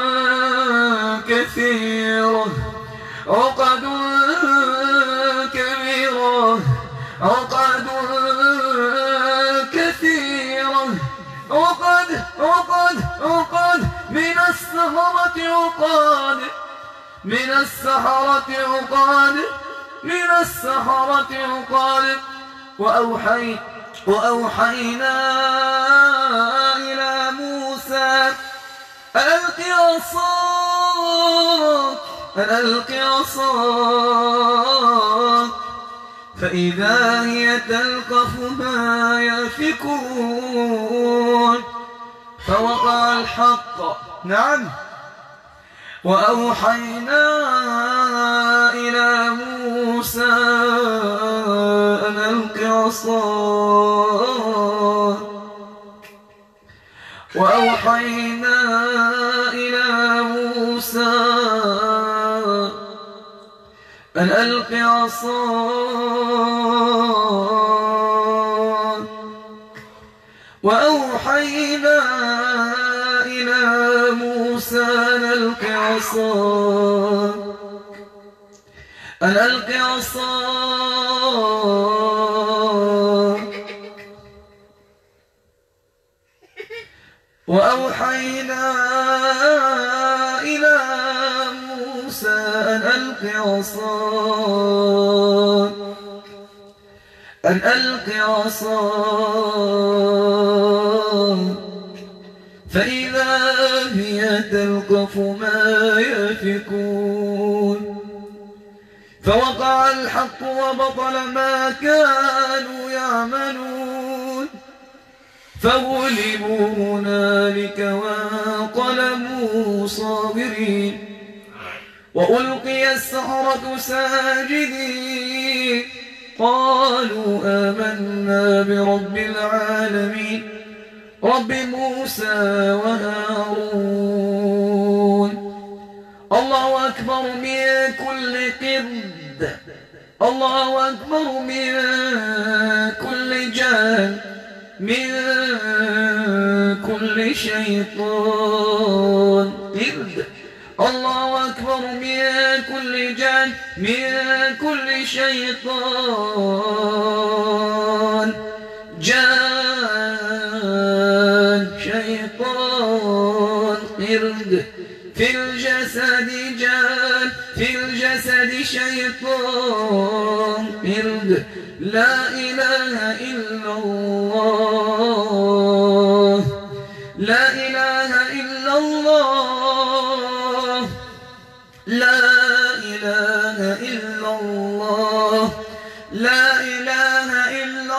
كثيرة عقد كبيرة عقد كثيرة عقد عقد عقد من السحرة عقد من السحرة عقد من السحرة عقد وأوحينا إلى موسى أن ألق عصاك أن ألق عصاك فإذا هي تلقف ما يأفكون فوقع الحق نعم وأوحينا إلى موسى أن ألق عصاك وأوحينا إلى موسى أن ألق عصاك وأوحينا إلى موسى أن ألق عصاك أن ألق عصاك وأوحينا إلى موسى أن ألق عصاك أن ألق عصاك فإذا هي تلقف ما يأفكون فوقع الحق وبطل ما كانوا يعملون فغلبوا هنالك وانقلبوا صاغرين وألقي السحرة ساجدين قالوا آمنا برب العالمين رب موسى وهارون الله أكبر من كل قرد الله أكبر من كل جان من كل شيطان قرد الله شيطان جان شيطان قرد في الجسد جان في الجسد شيطان قرد لا إله إلا الله لا إله إلا الله لا إله إلا الله لا إله إلا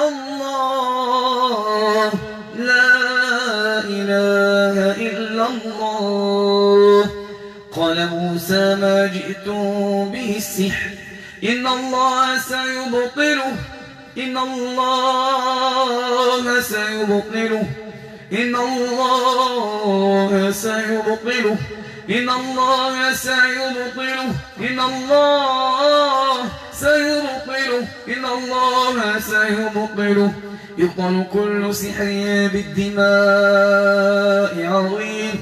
الله لا إله إلا الله قال موسى ما جئتم به السحر إن الله سيبطله إن الله سيبطله إن الله سيبطله إن الله سيبطله إن الله سيبطله إن الله سيبطله يبطل كل سحر بالدماء عظيم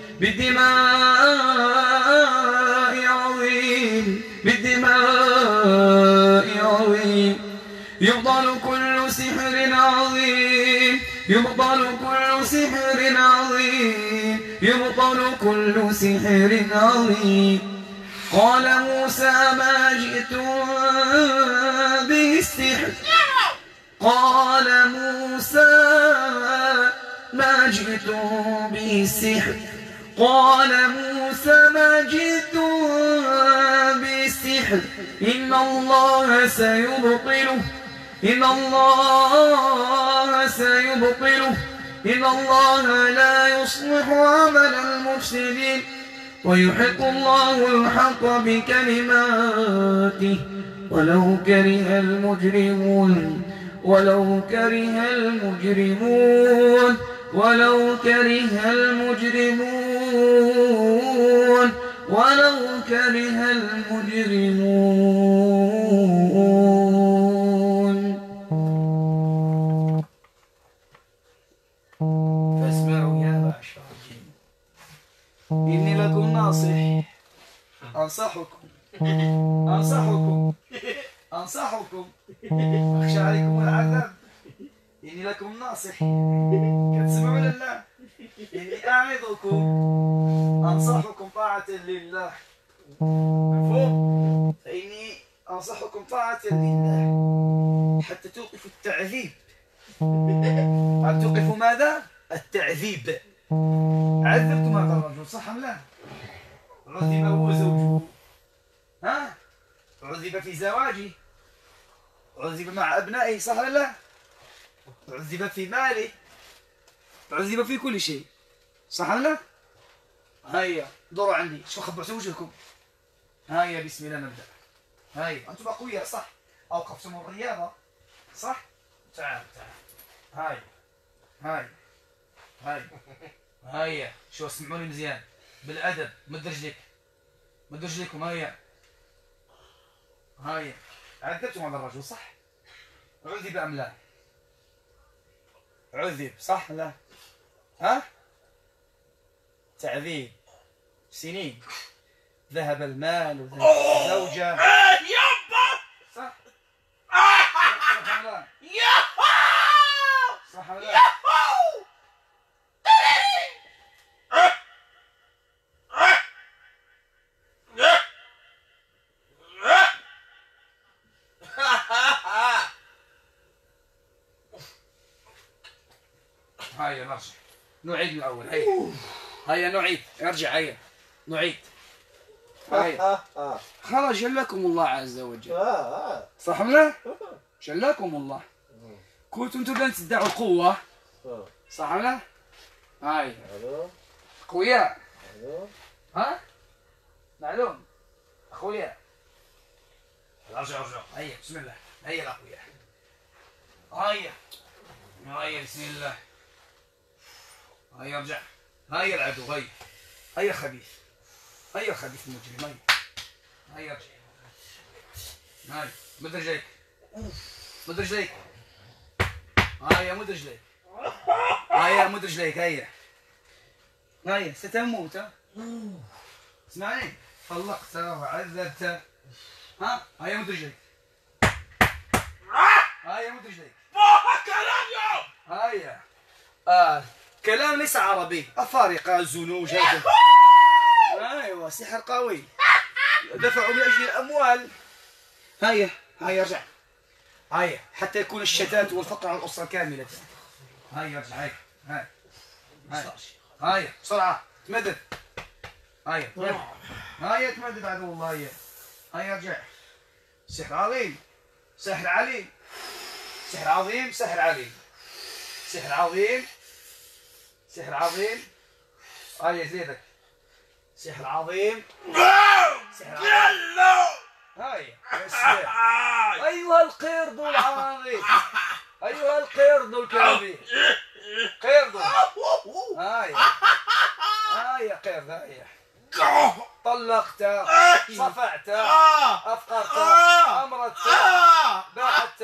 بالدماء عظيم بالدماء عظيم يبطل كل سحر عظيم يبطل كل سحر عظيم يبطل كل سحر عظيم قال موسى ما جئتم به السحر قال موسى ما جئتم به السحر قال موسى ما جئتم به السحر إن الله سيبطله إن الله سيبطله إن الله لا يصلح عمل المفسدين ويحق الله الحق بكلماته ولو كره المجرمون ولو كره المجرمون ولو كره المجرمون ولو كره المجرمون فاسمعوا يا معشر الجن إني لكم ناصح أنصحكم أنصحكم أخشى عليكم العذاب إني لكم ناصح تسمعوا لله إني أعظكم أنصحكم طاعة لله مفهوم فإني أنصحكم طاعة لله حتى توقفوا التعذيب أن توقفوا ماذا؟ التعذيب عذبتم هذا الرجل صح أم لا؟ عذب هو زوجه ها؟ عذب في زواجه عذب مع أبنائه صح ولا لا؟ عذب في ماله عذب في كل شيء صح ولا لا؟ هيا دوروا عندي شو خبرتوا وجهكم هيا بسم الله نبدأ هيا أنتم أقوياء صح؟ أوقفتم الرياضة صح؟ تعال هيا هيا هيا هيا شو اسمعوني مزيان بالأدب مد رجليك مد رجليكم هيا هيا عذبتم هذا الرجل صح؟ عذب أم لا؟ عذب صح لا؟ ها؟ تعذيب سنين ذهب المال وذهب الزوجة يابا صح؟ صح ولا لا؟ صح ولا لا؟ هيا نرجع نعيد من الأول هيا هيا نعيد ارجع هيا نعيد هيا خلاص جلكم الله عز وجل صح ولا جلكم الله كنتم تبدأ تدعوا القوة صح ولا هاي أخويا ها معلوم أخويا ارجع هيا بسم الله هيا الأخويا هيا هيا بسم الله هيا ارجع هيا العدو هيا هيا خبيث هيا خبيث المجرم هيا ارجع هيا مد رجليك مد رجليك هيا مد رجليك هيا مد رجليك هيا هيا ستموت اسمعني طلقت وعذبت ها هيا مد رجليك هيا مد رجليك. بوها كرانيو. هيا. كلام ليس عربي، أفارقة زنوج هذا. أيوة سحر قوي. دفعوا من أجل الأموال. هيا هيا ارجع. هيا حتى يكون الشتات والفقر على الأسرة كاملة. هيا ارجع هيا. هيا هيا بسرعة تمدد. هيا تمدد. هيا تمدد عدو الله. هيا هيا ارجع. سحر عظيم. سحر عليم. سحر عظيم. سحر عليم. سحر عظيم. سحر عظيم. هيا زيدك. سحر عظيم. سحر عظيم. هيا يا سلام. أيها القرد العظيم. أيها القرد الكبير. قرد. هيا هيا قرد. هيا طلقت، صفعت، أفقرت، أمرت، باعت.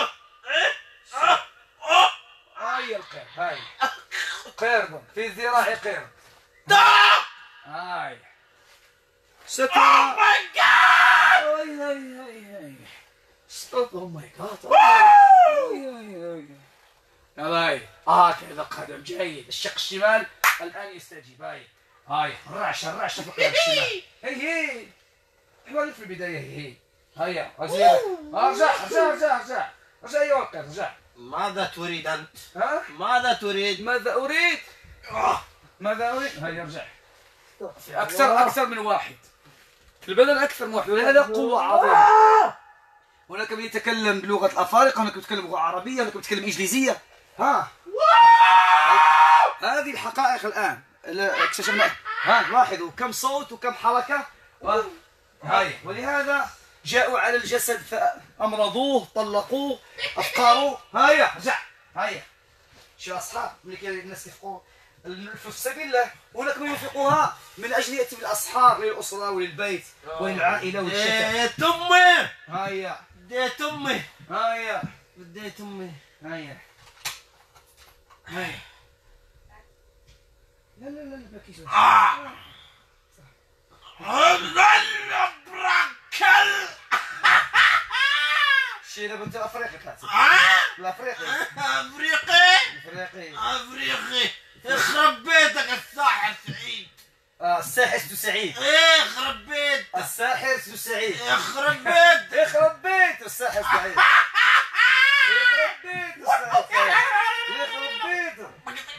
هيا القرد. هيا قرد في ذراع قرد. هاي سترى. ماي جاد. هاي ستوب. او ماي جاد. هاي هكذا قدم جيد. الشق الشمال الآن يستجيب. هاي الرعشة في القدم الشمال. هي حوالي في البداية. هي هيا ازيدك. ارجع ايها القرد ارجع. ماذا تريد أنت؟ ها ماذا تريد؟ ماذا اريد؟ هيا ارجع. أكثر من واحد في البدن، أكثر من واحد، ولهذا قوة عظيمة. هناك من يتكلم بلغة الأفارقة، هناك من يتكلم لغة عربية، هناك من يتكلم إنجليزية. هذه الحقائق الآن اكتشفنا. لاحظوا كم صوت وكم حركة. ولهذا جاءوا على الجسد فأمرضوه، طلقوه، أفقروه. هيا ارجع. هيا شو أصحاب الناس يفقوا الفلوس في سبيل الله، هناك من ينفقوها من اجل ياتي بالاسحار للاسره وللبيت وللعائله والشتاء. ديت امي. هيا ديت امي. هيا بديت امي. هيا لا باكيش. شي دابا انت افريقي كاتب. الافريقي. افريقي. يخرب بيتك الساحر سعيد. الساحر سعيد. يخرب بيت. الساحر سعيد. يخرب بيت. يخرب بيت الساحر سعيد. يخرب بيت الساحر سعيد. يخرب بيته.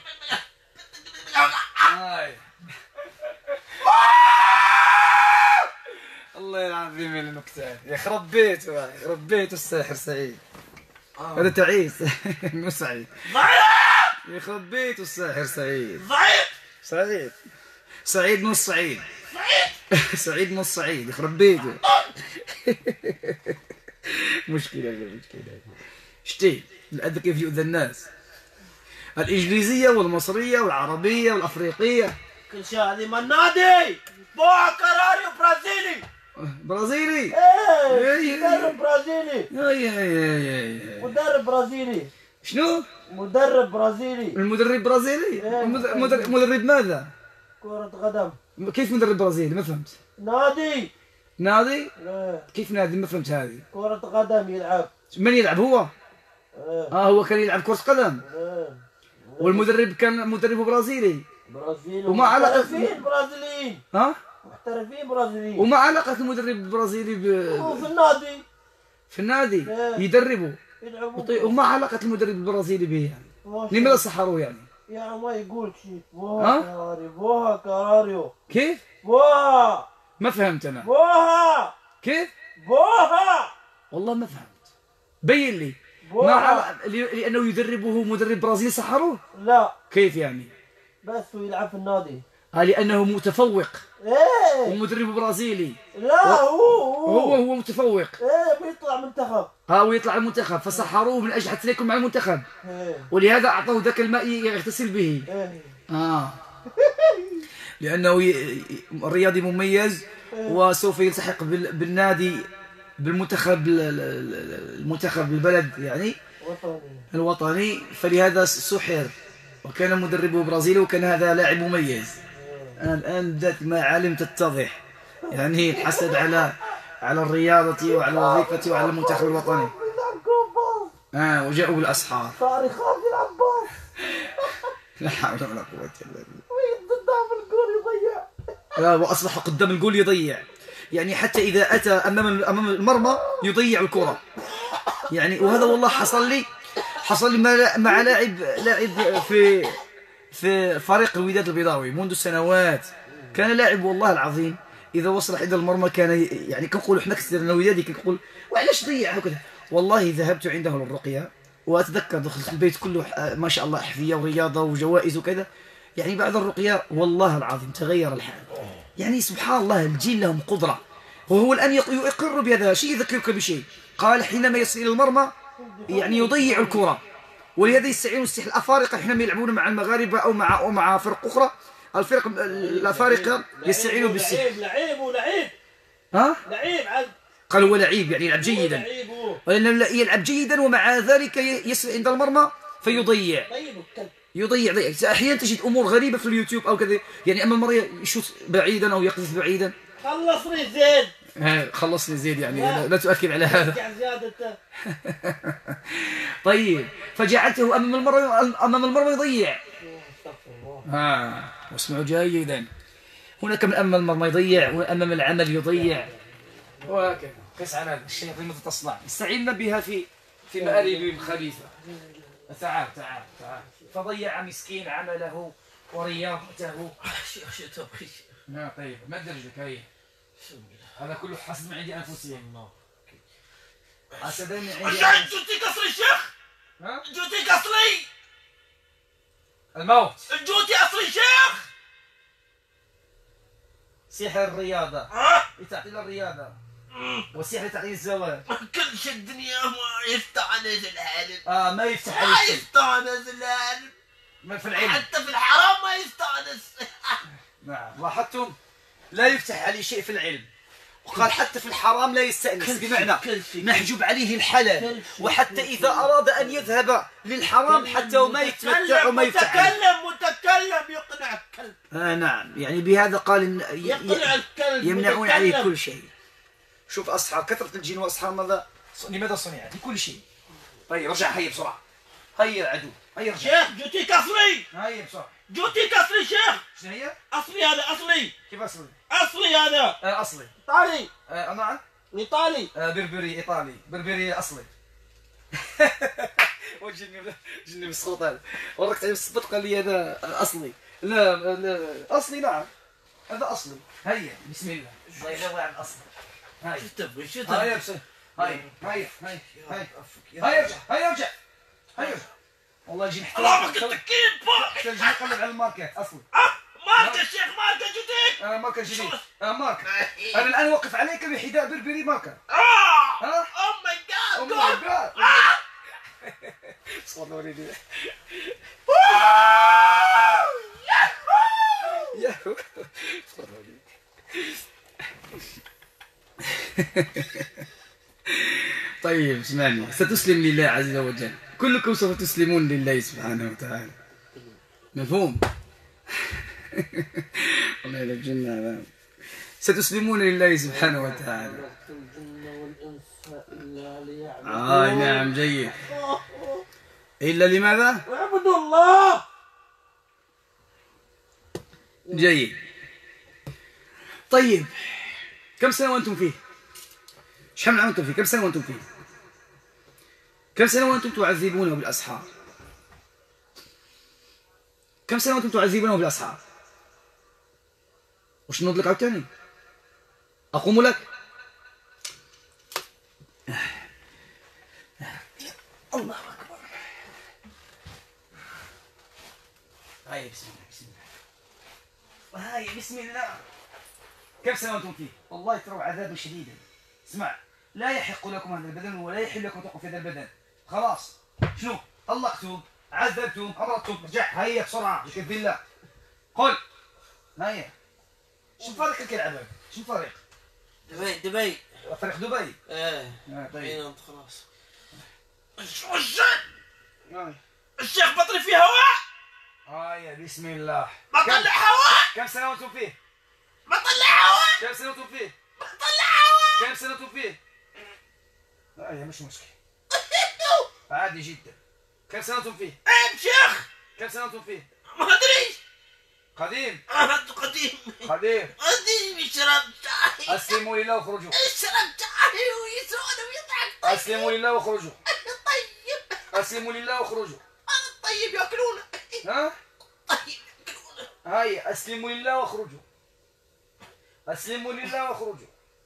الله يلعن في من النكتة. يخرب بيته. يخرب بيته الساحر سعيد. هذا تعيس. مو سعيد. يخرب بيته الساحر سعيد. سعيد مو الصعيد. سعيد مو الصعيد. يخرب بيته. مشكلة. شتي الأذى كيف يؤذى الناس. الإنجليزية والمصرية والعربية والأفريقية كل شيء هذه من نادي. بوها كراريو برازيلي. مدرب برازيلي. مدرب برازيلي. شنو؟ مدرب برازيلي. المدرب برازيلي؟ مدرب ماذا؟ كرة قدم. كيف مدرب برازيلي؟ ما فهمت. نادي؟ كيف نادي؟ ما فهمت هذه. كرة قدم يلعب. من يلعب هو؟ هو كان يلعب كرة قدم. والمدرب كان مدرب برازيلي. وما علاقة برازيليين. محترفين برازيليين. وما علاقة المدرب البرازيلي في النادي يدربوا. وما علاقة المدرب البرازيلي به يعني؟ لماذا سحروه يعني؟ يعني ما يقول شيء. بوها كراريو. كيف؟ بوها. ما فهمت أنا. بوها. كيف؟ بوها. والله ما فهمت. بين لي. لأنه يدربه مدرب برازيلي سحروه؟ لا. كيف يعني؟ بس هو يلعب في النادي. لأنه متفوق. ومدرب برازيلي. لا هو متفوق. بيطلع منتخب. ويطلع المنتخب فسحروه من أجل حتى يكون مع المنتخب. ولهذا أعطوه ذاك الماء يغتسل به. لأنه رياضي مميز وسوف يلتحق بالنادي بالمنتخب المنتخب البلد يعني الوطني. فلهذا سحر وكان مدربه برازيلي وكان هذا لاعب مميز. الآن بدأت المعالم تتضح يعني الحسد على الرياضة وعلى الوظيفة وعلى المنتخب الوطني. وجاءوا بالأسحار. صار يخاف العباس. لا حول ولا قوة إلا بالله. قدام الجول يضيع. وأصبح قدام الجول يضيع، يعني حتى إذا أتى أمام المرمى يضيع الكرة. يعني وهذا والله حصل لي مع لاعب في فريق الوداد البيضاوي منذ سنوات. كان لاعب والله العظيم إذا وصل إلى المرمى كان يعني كنقولوا حنا كسرنا ودادي كنقول وعلاش ضيع هكذا. والله ذهبت عنده للرقية وأتذكر دخلت البيت كله ما شاء الله أحذية ورياضة وجوائز وكذا. يعني بعد الرقية والله العظيم تغير الحال. يعني سبحان الله الجيل لهم قدرة. وهو الآن يقر بهذا الشيء. يذكرك بشيء قال حينما يصل إلى المرمى يعني يضيع الكرة، ولهذا يستعين الأفارقة حينما يلعبون مع المغاربة أو مع فرق أخرى. الفرق الأفارقة يستعينوا بالسحر. لعيب ها؟ لعيب عاد. قال هو لعيب يعني يلعب جيدا، ولأنه يلعب جيدا ومع ذلك يصل عند المرمى فيضيع. يضيع. أحيانا تجد أمور غريبة في اليوتيوب أو كذا، يعني أما المرة يشوت بعيدا أو يقذف بعيدا. خلصني زيد. خلصني زيد يعني لا تؤكد على هذا. زيادة. طيب فجعلته أمام المرمى يضيع. واسمعوا جيدا، هناك من أمام المرمى يضيع وأمام العمل يضيع، وهكذا. قس على هذا الشيء متى تصنع استعنا بها في مآرب الخليفة. تعال فضيع مسكين عمله ورياضته. طيب ما درجك هي هذا كله حسب ما عندي أنفسهم. جوتي قصري الشيخ. جوتي قصري الموت. جوتي قصري الشيخ. سحر الرياضة يعطينا الرياضة، والسحر تعطيني الزواج. كل شيء الدنيا ما يستانس العالم. ما يفتح ما يستانس العالم. في العلم حتى في الحرام ما يستانس. نعم لاحظتم لا يفتح عليه شيء في العلم، وقال حتى في الحرام لا يستأنس، بمعنى محجوب عليه الحلال، وحتى إذا أراد أن يذهب للحرام حتى وما يتمتع وما يفتح عليه. متكلم يقنع الكلب. نعم يعني بهذا قال يقنع الكلب. يمنعون عليه كل شيء. شوف أصحاب كثرة الجن وأصحاب لماذا صنعت لكل شيء. طيب رجع هيا بسرعة، هيا العدو هيا رجع. شيخ جوتي قصري. هيا بسرعة. جوتي قصري شيخ. شنو هي؟ أصلي هذا أصلي. كيف أصلي؟ أصلي هذا. أصلي. إيطالي. نعم. إيطالي. بربري إيطالي، بربري أصلي. وجني بالصوت هذا، وركت عليه بالصبت قال لي هذا أصلي. لا أصلي نعم هذا أصلي. هيا بسم الله. الله يغفر عن أصلي. هاي. شو تبغي شو هاي تبغي؟ بس. هاي ارجع. والله يجي نحتاج. اللهم كتكين نحتاج نقلب على الماركات أصلي. ماركة الشيخ ماركة جديد. ماركة جديد. ماركة. أنا الآن واقف عليك بحذاء بربري ماركة. أوه ماي جاد. أوه ماي جاد. صورنا وليدي. ياهو. صورنا وليدي. طيب اسمعني، ستسلم لله عز وجل، كلكم سوف تسلمون لله سبحانه وتعالى. مفهوم؟ الله يلعب الجنة هذا. ستسلمون لله سبحانه وتعالى. نعم جيد. إلا لماذا؟ اعبدوا الله. جيد. طيب كم سنة وأنتم فيه؟ شحال من عام وأنتم فيه؟ كم سنة وأنتم فيه؟ كم سنة وأنتم تعذبونه بالأسحار؟ كم سنة وأنتم تعذبونه بالأسحار؟ واش نوض لك عاوتاني؟ أقوم لك؟ الله أكبر. هاي بسم الله. هاي بسم الله. كم سنة وأنتم فيه؟ والله تروا عذابا شديدا. اسمع، لا يحق لكم هذا البدن ولا يحل لكم تقوا في هذا البدن. خلاص. شنو؟ طلقتم، عذبتم، أمرتم، رجع. هيا بسرعة، بشكل بالله. قل. هيا. شو فريق الكلعب؟ شو فريق؟ دبي. فريق دبي؟ طيب. خلاص. نعم. الشيخ بطري فيه هواء. هيا بسم الله. بطلع هواء. كم سنة وأنتم فيه؟ بطلع هواء. كم سنة وأنتم فيه؟ بطلع هواء. كم سنة وأنتم فيه؟ هيا مش مشكلة. عادي جدا. كم سنة أنتم فيه؟ عيب شيخ. كم سنة أنتم فيه؟ ما ادري. قديم. قديم. قديم. قديم يشرب شاي. أسلموا لله واخرجوا. يشرب شاي ويسولف ويضحك. أسلموا لله واخرجوا. طيب. أسلموا لله واخرجوا. طيب ياكلونه. ها؟ طيب ياكلونه. هاي أسلموا لله واخرجوا. أسلموا لله واخرجوا.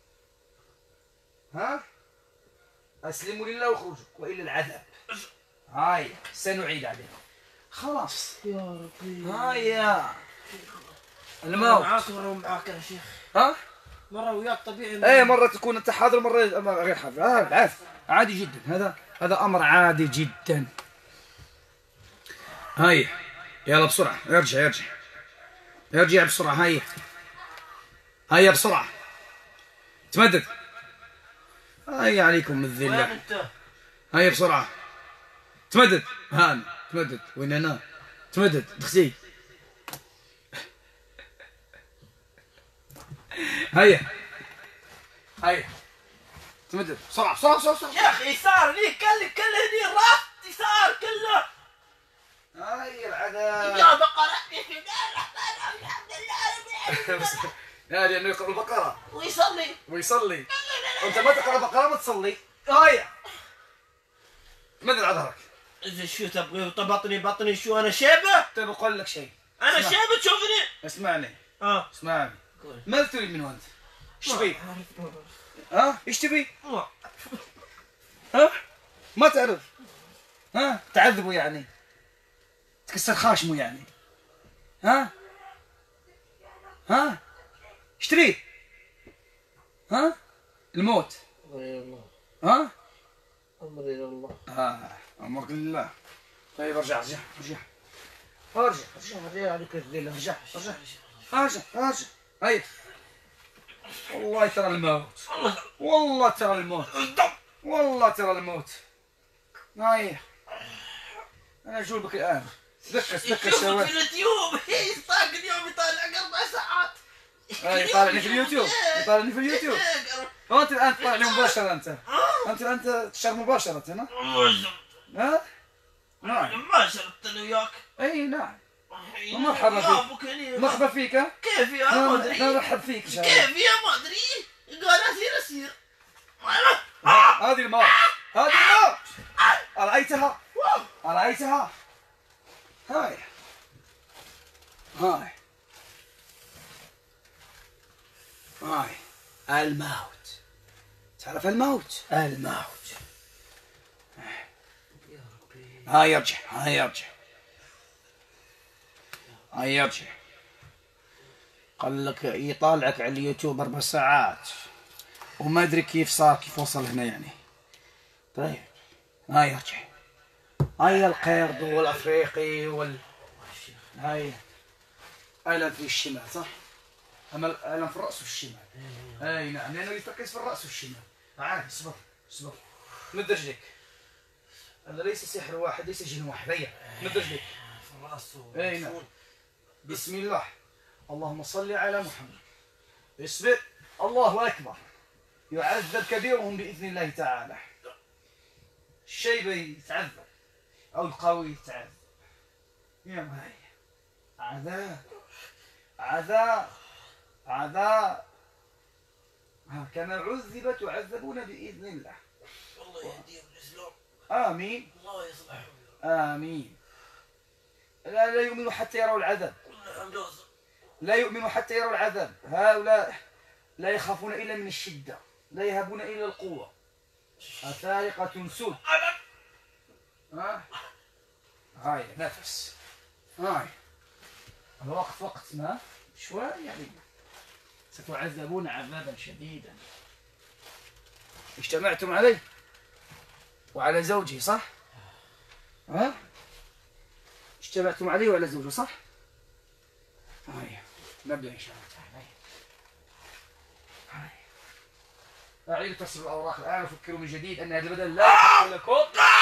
ها؟ أسلموا لله واخرجوا وإلى العذاب. هاي سنعيد عليكم. خلاص. يا ربي. هاي الموت. معاك مرة معاك يا شيخ. ها؟ مرة وياك طبيعي. ايه مرة تكون انت حاضر مرة غير حاضر. بالعكس عادي جدا. هذا امر عادي جدا. هاي يلا بسرعة ارجع بسرعة. هيا بسرعة تمدد. هاي عليكم الذلة. وين انت؟ هيا بسرعة تمدد. تمدد وين انا؟ تمدد دخسي. هيا تمدد بسرعة. يا اخي يسار ليك كل هني رفت يسار كله. هاي العذاب. يا بقرة بسم الله الرحمن الرحيم الحمد لله رب العالمين. يا لأنه يقرأ البقرة ويصلي. وانت ما تقرأ البقرة ما تصلي. هاي مدد عذرك. اذا شو تبغي بطني شو انا شيبه؟ طيب اقول لك شيء. انا اسمع. شيبه تشوفني؟ اسمعني قول. ماذا تريد منه انت؟ ايش تبي؟ ايش تبي؟ ما تعرف؟ تعذبه يعني؟ تكسر خاشمه يعني؟ ايش تريد؟ الموت. امري الى الله. امرك لله. طيب ارجع عليك الليل. ارجع. هيا والله ترى الموت. هيا انا اجول بك الان. تذكر يشوفك الشهوات. في اليوتيوب. يطاق اليوم يطالع 4 ساعات. يطالعني في اليوتيوب. انت الان تطلع لي مباشرة. انت الان تشتغل مباشرة هنا. نعم. ما شربت انا وياك. اي نعم. مرحبا مرحبا فيك. كيف يا ما ادري. نرحب فيك ان شاء الله. كيف يا ما ادري. قال اسير. هذه الموت. أرأيتها؟ هاي الموت. تعرف الموت؟ هاي ارجع. قال لك يطالعك على اليوتيوب 4 ساعات وما ادري كيف وصل هنا يعني. طيب هاي ارجع. هاي القرد والافريقي هاي ألم في الشمال صح؟ أما الألم في الرأس والشمال. اي نعم لأنه يتركز في الرأس والشمال. عادي اصبر. مد رجلك. هذا ليس سحر واحد، ليس جن واحد. هيا مد رجلك. في الراس. اي نعم. بسم الله. اللهم صل على محمد. اصبر. الله أكبر. يعذب كبيرهم بإذن الله تعالى. الشيب يتعذب أو القوي يتعذب. يا مهي. عذاب. كما عذب تعذبون بإذن الله. الله يهديهم الإسلام. آمين. الله يصلحهم. آمين. لا يؤمنوا حتى يروا العذاب. لا يؤمنوا حتى يروا العذاب. هؤلاء لا يخافون إلا من الشدة، لا يهابون إلا القوة. فارقة سود. هاي نفس. هاي الوقت ما شوي يعني ستعذبون عذابا شديدا. اجتمعتم عليه وعلى زوجه صح؟ اجتمعتم عليه وعلى زوجه صح؟ هاي نبدأ إن شاء الله تعالى. أعيد ترسل الأوراق الآن وفكروا من جديد أن هذا البدن لا يحق لكم.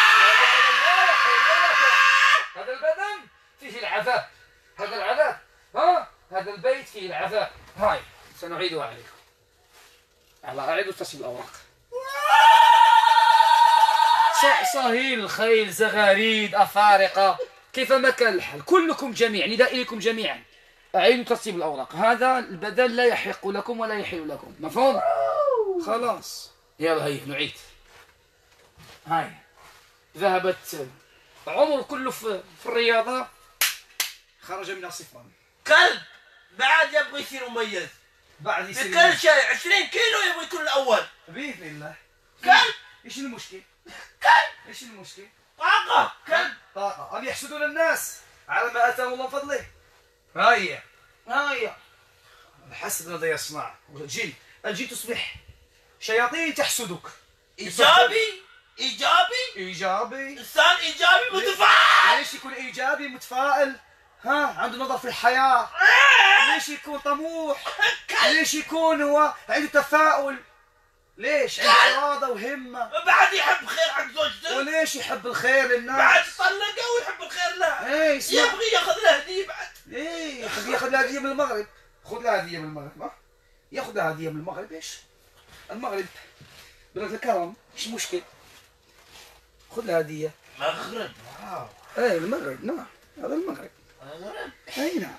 هذا البدن فيه العذاب. هذا العذاب هذا البيت فيه العذاب. هاي سنعيدها عليكم. أعيدوا ترسل الأوراق. صهيل، خيل، زغاريد، أفارقة، كيفما كان الحال كلكم جميع، نداء إليكم جميعا أعيدوا ترتيب الأوراق. هذا البدل لا يحق لكم ولا يحل لكم، مفهوم؟ خلاص يلا هيا نعيد. هاي ذهبت عمر كله في الرياضة، خرج منها صفرا. كلب بعد يبغى يصير مميز بعد يصير بكل شيء. 20 كيلو يبغى يكون الأول. بإذن الله. كلب ايش المشكل؟ كلب ايش المشكل؟ طاقة. كلب طاقة. أم يحسدون الناس على ما آتاهم الله من فضله؟ هيا هيا. الحسد ماذا يصنع؟ الجن تصبح شياطين تحسدك. إيجابي إيجابي إيجابي. إنسان إيجابي متفائل. ليش يكون إيجابي متفائل؟ ها عنده نظر في الحياة. ليش يكون طموح؟ ليش يكون هو عنده تفاؤل؟ ليش عنده إرادة وهمة؟ بعد يحب خير حق زوجته. وليش يحب الخير للناس؟ بعد طلقه ويحب الخير له. ايه اسمع. يبغي ياخذ له هدية بعد. ايه ياخذ له هدية من المغرب. خذ له هدية من المغرب. ها؟ ياخذ له هدية من المغرب. ايش؟ المغرب بلد الكرم، ايش المشكل؟ خذ له هدية. مغرب. ايه المغرب، نعم هذا المغرب. مغرب. اي نعم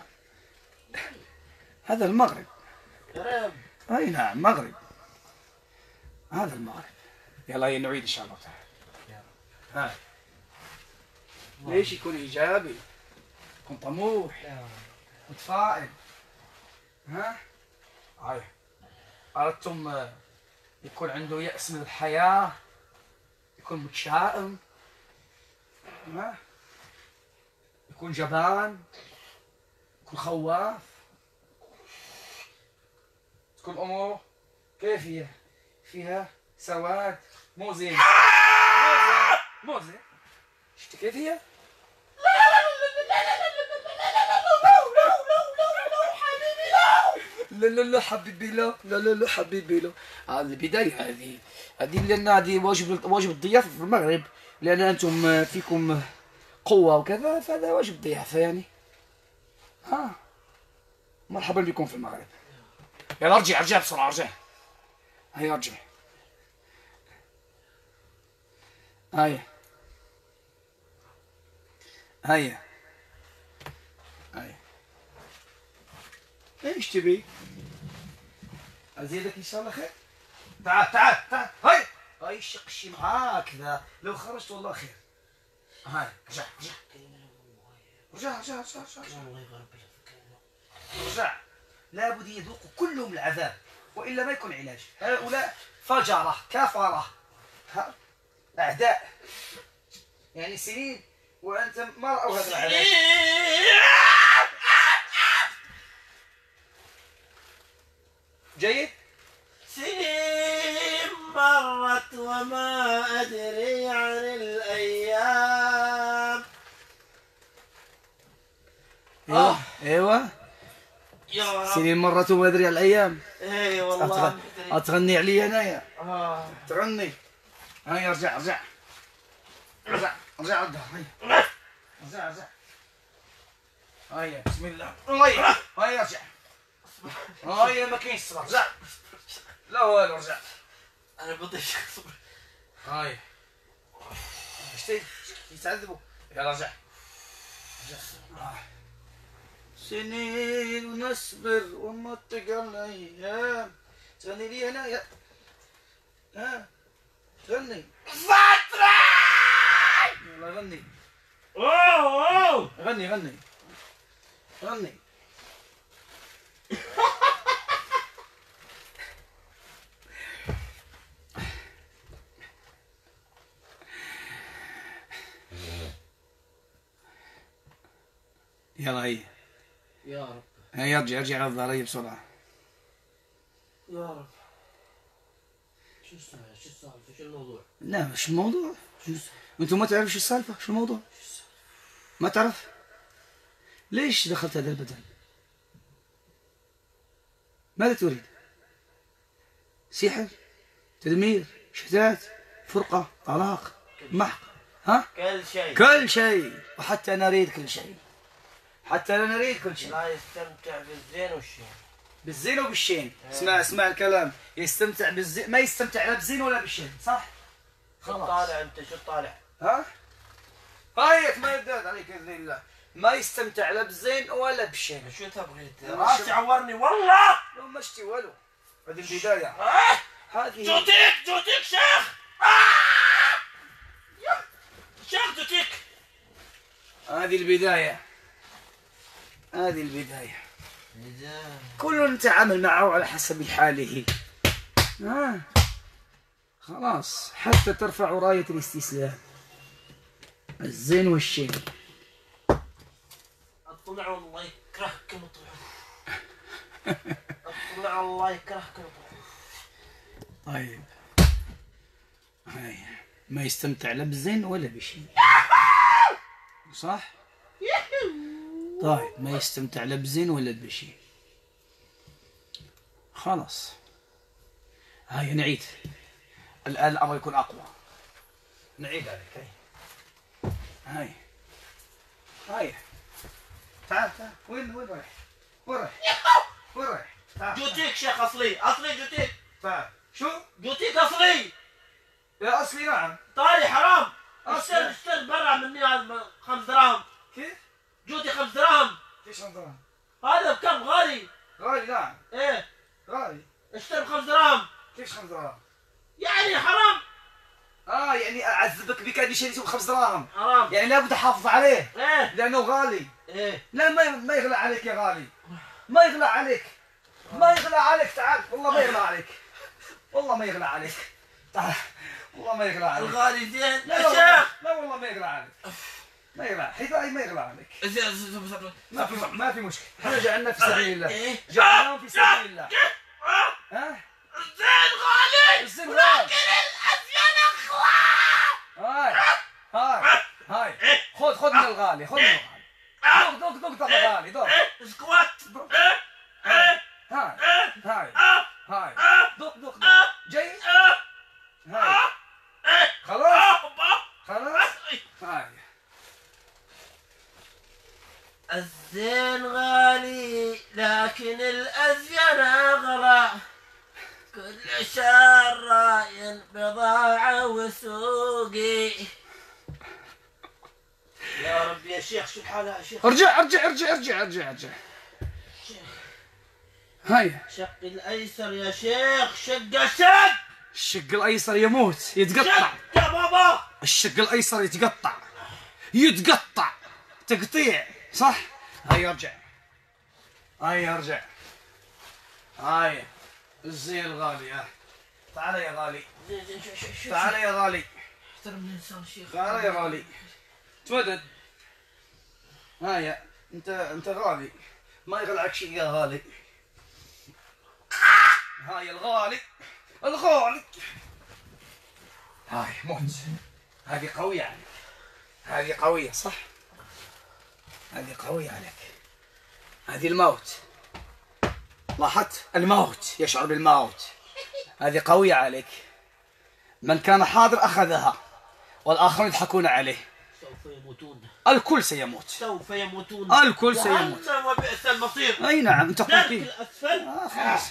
هذا المغرب. مغرب. اي نعم مغرب، هذا المغرب. يلا هيا نعيد ان شاء الله تعالى. هاي ليش يكون ايجابي؟ يكون طموح متفائل. ها؟ هاي اردتم يكون عنده يأس من الحياة، يكون متشائم، ها؟ يكون جبان، يكون خواف، تكون أموره كيف هي؟ فيها سواد، مو زين. مو زين. شفت كيف هي؟ لا لا لا حبيبي لا لا لا لا حبيبي لا. هذه البداية، هذه لأن هذه واجب الضيافة في المغرب، لأن أنتم فيكم قوة وكذا، فهذا واجب الضيافة يعني. ها مرحبا بكم في المغرب. يلا ارجع ارجع بسرعة ارجع. هيا ارجع. هيا هيا هيا. ايش تبي؟ ازيدك ان شاء الله خير. تعال تعال تعال. هيا هاي الشقشي معاك ذا، لو خرجت والله خير. هاي ارجع ارجع ارجع ارجع ارجع ارجع. لابد يذوقوا كلهم العذاب والا ما يكون علاج. هؤلاء فجرة كفرة اعداء يعني سنين وانت ما راوا هذا العلاج. جيد. سنين مرت وما أدري عن الأيام. ايوه يا رب. سنين مرت وما ادري على الايام. اي والله أتغني علي انايا. تغني. هيا ارجع ارجع ارجع ارجع على الظهر. هيا ارجع ارجع. هيا بسم الله. هيا هيا ارجع. هيا ما كاينش صبر. ارجع. لا والو ارجع. انا بطيش صبر. هيا شتي يتعذبوا. يلا ارجع. سنين ونصبر وما تقل الايام. تغني لي هنا. ها غني. فترة. يلا غني. اوه غني غني غني. يلا هي. يا رب. هيا ارجع ارجع على الظهر بسرعة. يا رب. شو السالفة؟ شو الموضوع؟ لا مش الموضوع. انتم ما تعرفوا شو السالفة؟ شو الموضوع؟ ما تعرف؟ ليش دخلت هذا البدن؟ ماذا تريد؟ سحر؟ تدمير؟ شتات؟ فرقة؟ طلاق؟ محق؟ ها؟ كل شيء. كل شيء، وحتى نريد كل شيء. حتى لا نريد كل شيء. لا يستمتع بالزين والشين. بالزين وبالشين. اسمع الكلام. يستمتع بالزين، ما يستمتع لا بالزين ولا بالشين، صح؟ شو طالع انت شو طالع؟ ها؟ هاي ما يداد عليك باذن الله. ما يستمتع لا بالزين ولا بالشين. شو تبغي؟ راسي عورني والله. لو ما اشتي ولو. هذه البداية. هذه جوتيك شيخ. شيخ جوتيك. هذه البداية. هذه البداية. كل نتعامل معه على حسب حاله. خلاص حتى ترفع راية الاستسلام. الزين والشين. اطلع والله يكرهكم اطلعوا. اطلع الله يكرهكم اطلعوا. طيب. هاي ما يستمتع لا بالزين ولا بشيء. صح؟ طيب ما يستمتع لا بزين ولا بشيء. خلاص. هاي نعيد. الآن الأمر يكون أقوى. نعيد عليك. هاي. هاي. تعال تعال. وين رايح؟ وين رايح؟ وين رايح؟ تعال. جوتيك شيخ اصلي جوتيك. تعال. شو؟ جوتيك اصلي. يا أصلي نعم. طالي حرام. أصلي. اشتر برا مني هذا 5 دراهم. كيف؟ جوتي 5 دراهم. ليش 5 دراهم؟ هذا بكم غالي؟ غالي نعم. ايه غالي. اشتر 5 دراهم. ليش 5 دراهم؟ يعني حرام. يعني أعذبك بكأني شيء يسوي 5 دراهم. حرام. يعني لابد أحافظ عليه. ايه لأنه غالي. ايه لا ما يغلى عليك يا غالي. ما يغلى عليك. ما يغلى عليك. تعال والله ما يغلى عليك. والله ما يغلى عليك. تعال والله ما يغلى عليك. الغالي زين لا يا والله. شيخ. لا والله ما يغلى عليك. ما يغلى حذائي ما يغلى عليك. ما في مشكلة. احنا جعلنا في سبيل الله. إيه؟ جعلناهم في سبيل الله. ها؟ زين غالي. الزين غالي. لكن الأزين أغلى. هاي خذ من الغالي. خذ من الغالي. دوق الغالي دوق. سكوات. هاي دوق جاي. هاي خلاص هاي. الزين غالي لكن الأزين أغلى. كل شهر راين بضاعة وسوقي. يا رب يا شيخ شو الحالة يا شيخ؟ ارجع. هاي شق الأيسر يا شيخ. شق الشق الايسر يموت يتقطع. شق يا بابا. الشق الايسر يتقطع تقطيع. صح. هاي ارجع. هاي الزين الغالي. تعال يا غالي. تعال يا غالي. احترم الإنسان شيخ. تعال يا غالي. تمدد. هاي انت غالي. ما يغلعك شيء يا غالي. هاي الغالي. هاي موت. هذه قوية عليك. هذه قوية صح. هذه قوية عليك. هذه الموت. لاحظت الموت يشعر بالموت. هذه قوية عليك. من كان حاضر أخذها والآخرون يضحكون عليه. سوف يموتون. الكل سيموت. سوف يموتون. الكل سيموت. جهنم وبئس المصير. أي نعم أنت درك قلت. الأسفل. خلاص.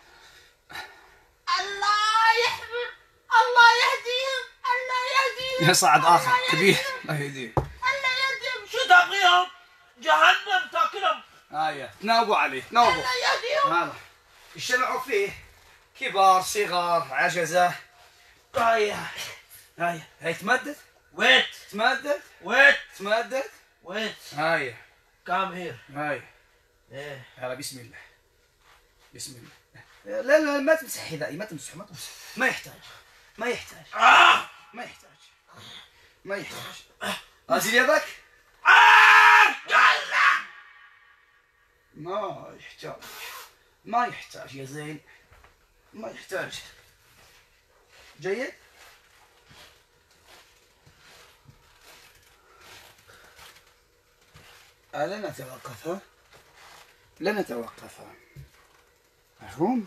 الله يحفظ الله يهديهم الله يهديهم يصعد آخر كبير. الله يهديه. الله يهديهم شو تبغيهم؟ جهنم تاكلهم. تناوبوا عليه تناوبوا. الله يهديهم هذا اجتمعوا فيه كبار صغار عجزة. هاي تمدد. ويت تمدد. هاي كام هير. هاي ايه يلا بسم الله. لا ما تمسح حذائي. ما تمسح. ما يحتاج. أزيل يدك. ما يحتاج يا زين. ما يحتاج. جيد. لا نتوقف. مفهوم؟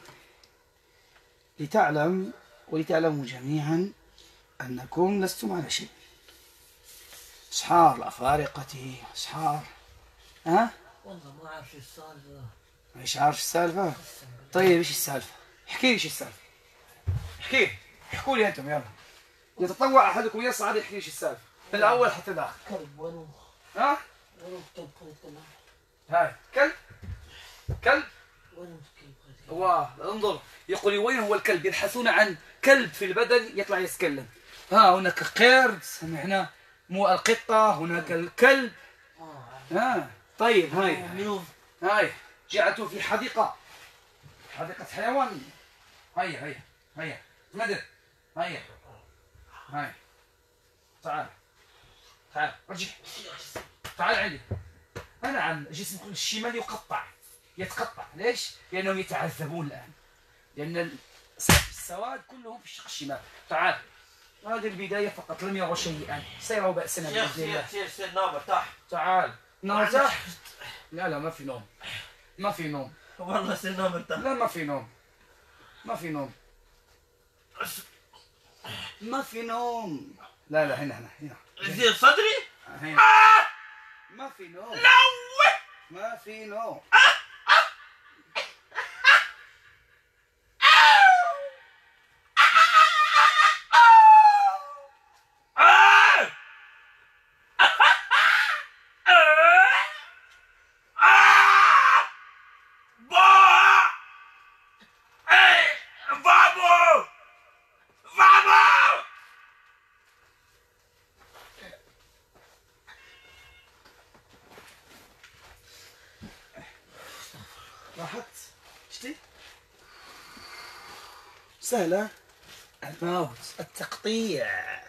لتعلم ولتعلموا جميعا أنكم لستم على شيء. أسحار الأفارقة أسحار. والله ما أعرف شو السالفة. مش عارف السالفة؟ طيب إيش السالفة؟ احكي لي إيش السالفة. احكوا لي أنتم يلا. يتطوع احدكم يصعد يحكي ايش السالفه الاول حتى داخل. كلب وين؟ ها؟ وين الكلب خليك تكلم؟ هاي كلب وين الكلب خليك؟ هو انظر يقول وين هو الكلب، يبحثون عن كلب في البدن يطلع يتكلم. هناك قرد هنا، مو القطة، هناك الكلب. طيب هاي جعلته في حديقة حيوان. هيا تمدد. هيا تعال ارجع، تعال عندي. نعم جسم الشمال يتقطع. ليش؟ لأنهم يتعذبون الآن، لأن السواد كلهم في الشق الشمال. تعال، هذه البداية فقط، لم يروا شيئا، سيروا بأسنا بإذن الله. سير نام ارتاح. تعال نرتاح. لا ما في نوم. والله سير نام ارتاح. لا ما في نوم. لا هنا زين صدري. هنا. ما في نوم. ما في نوم. لاحظت؟ شتي؟ سهلة. الموت، التقطيع.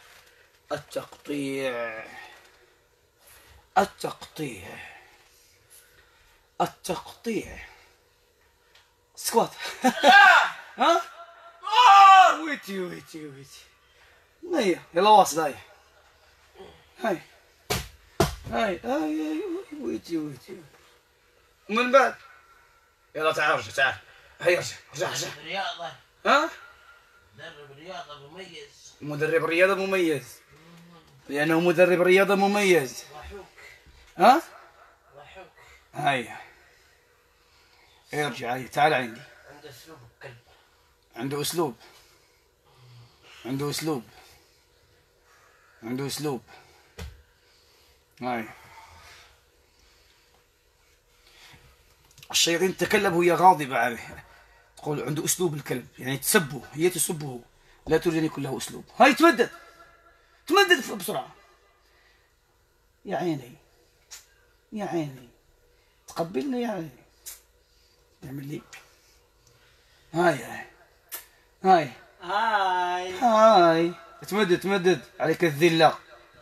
سكوات. ها؟ ويتي هيا يلا واصل. هاي ويتي من بعد يلا تعال ارجع. هيا ارجع. رياضة. ها؟ مدرب رياضة مميز. لأنه مدرب رياضة مميز. ضحوك. ها؟ ضحوك. هيا ارجع. تعال عندي. عنده اسلوب الكلب. عنده اسلوب. هاي الشياطين تتكلم وهي غاضبة عليه، تقول عنده اسلوب الكلب، يعني تسبه، هي تسبه، لا تريد ان يكون له اسلوب. هاي تمدد بسرعة. يا عيني تقبلني يا عيني. يعمل لي هاي تمدد عليك الذلة.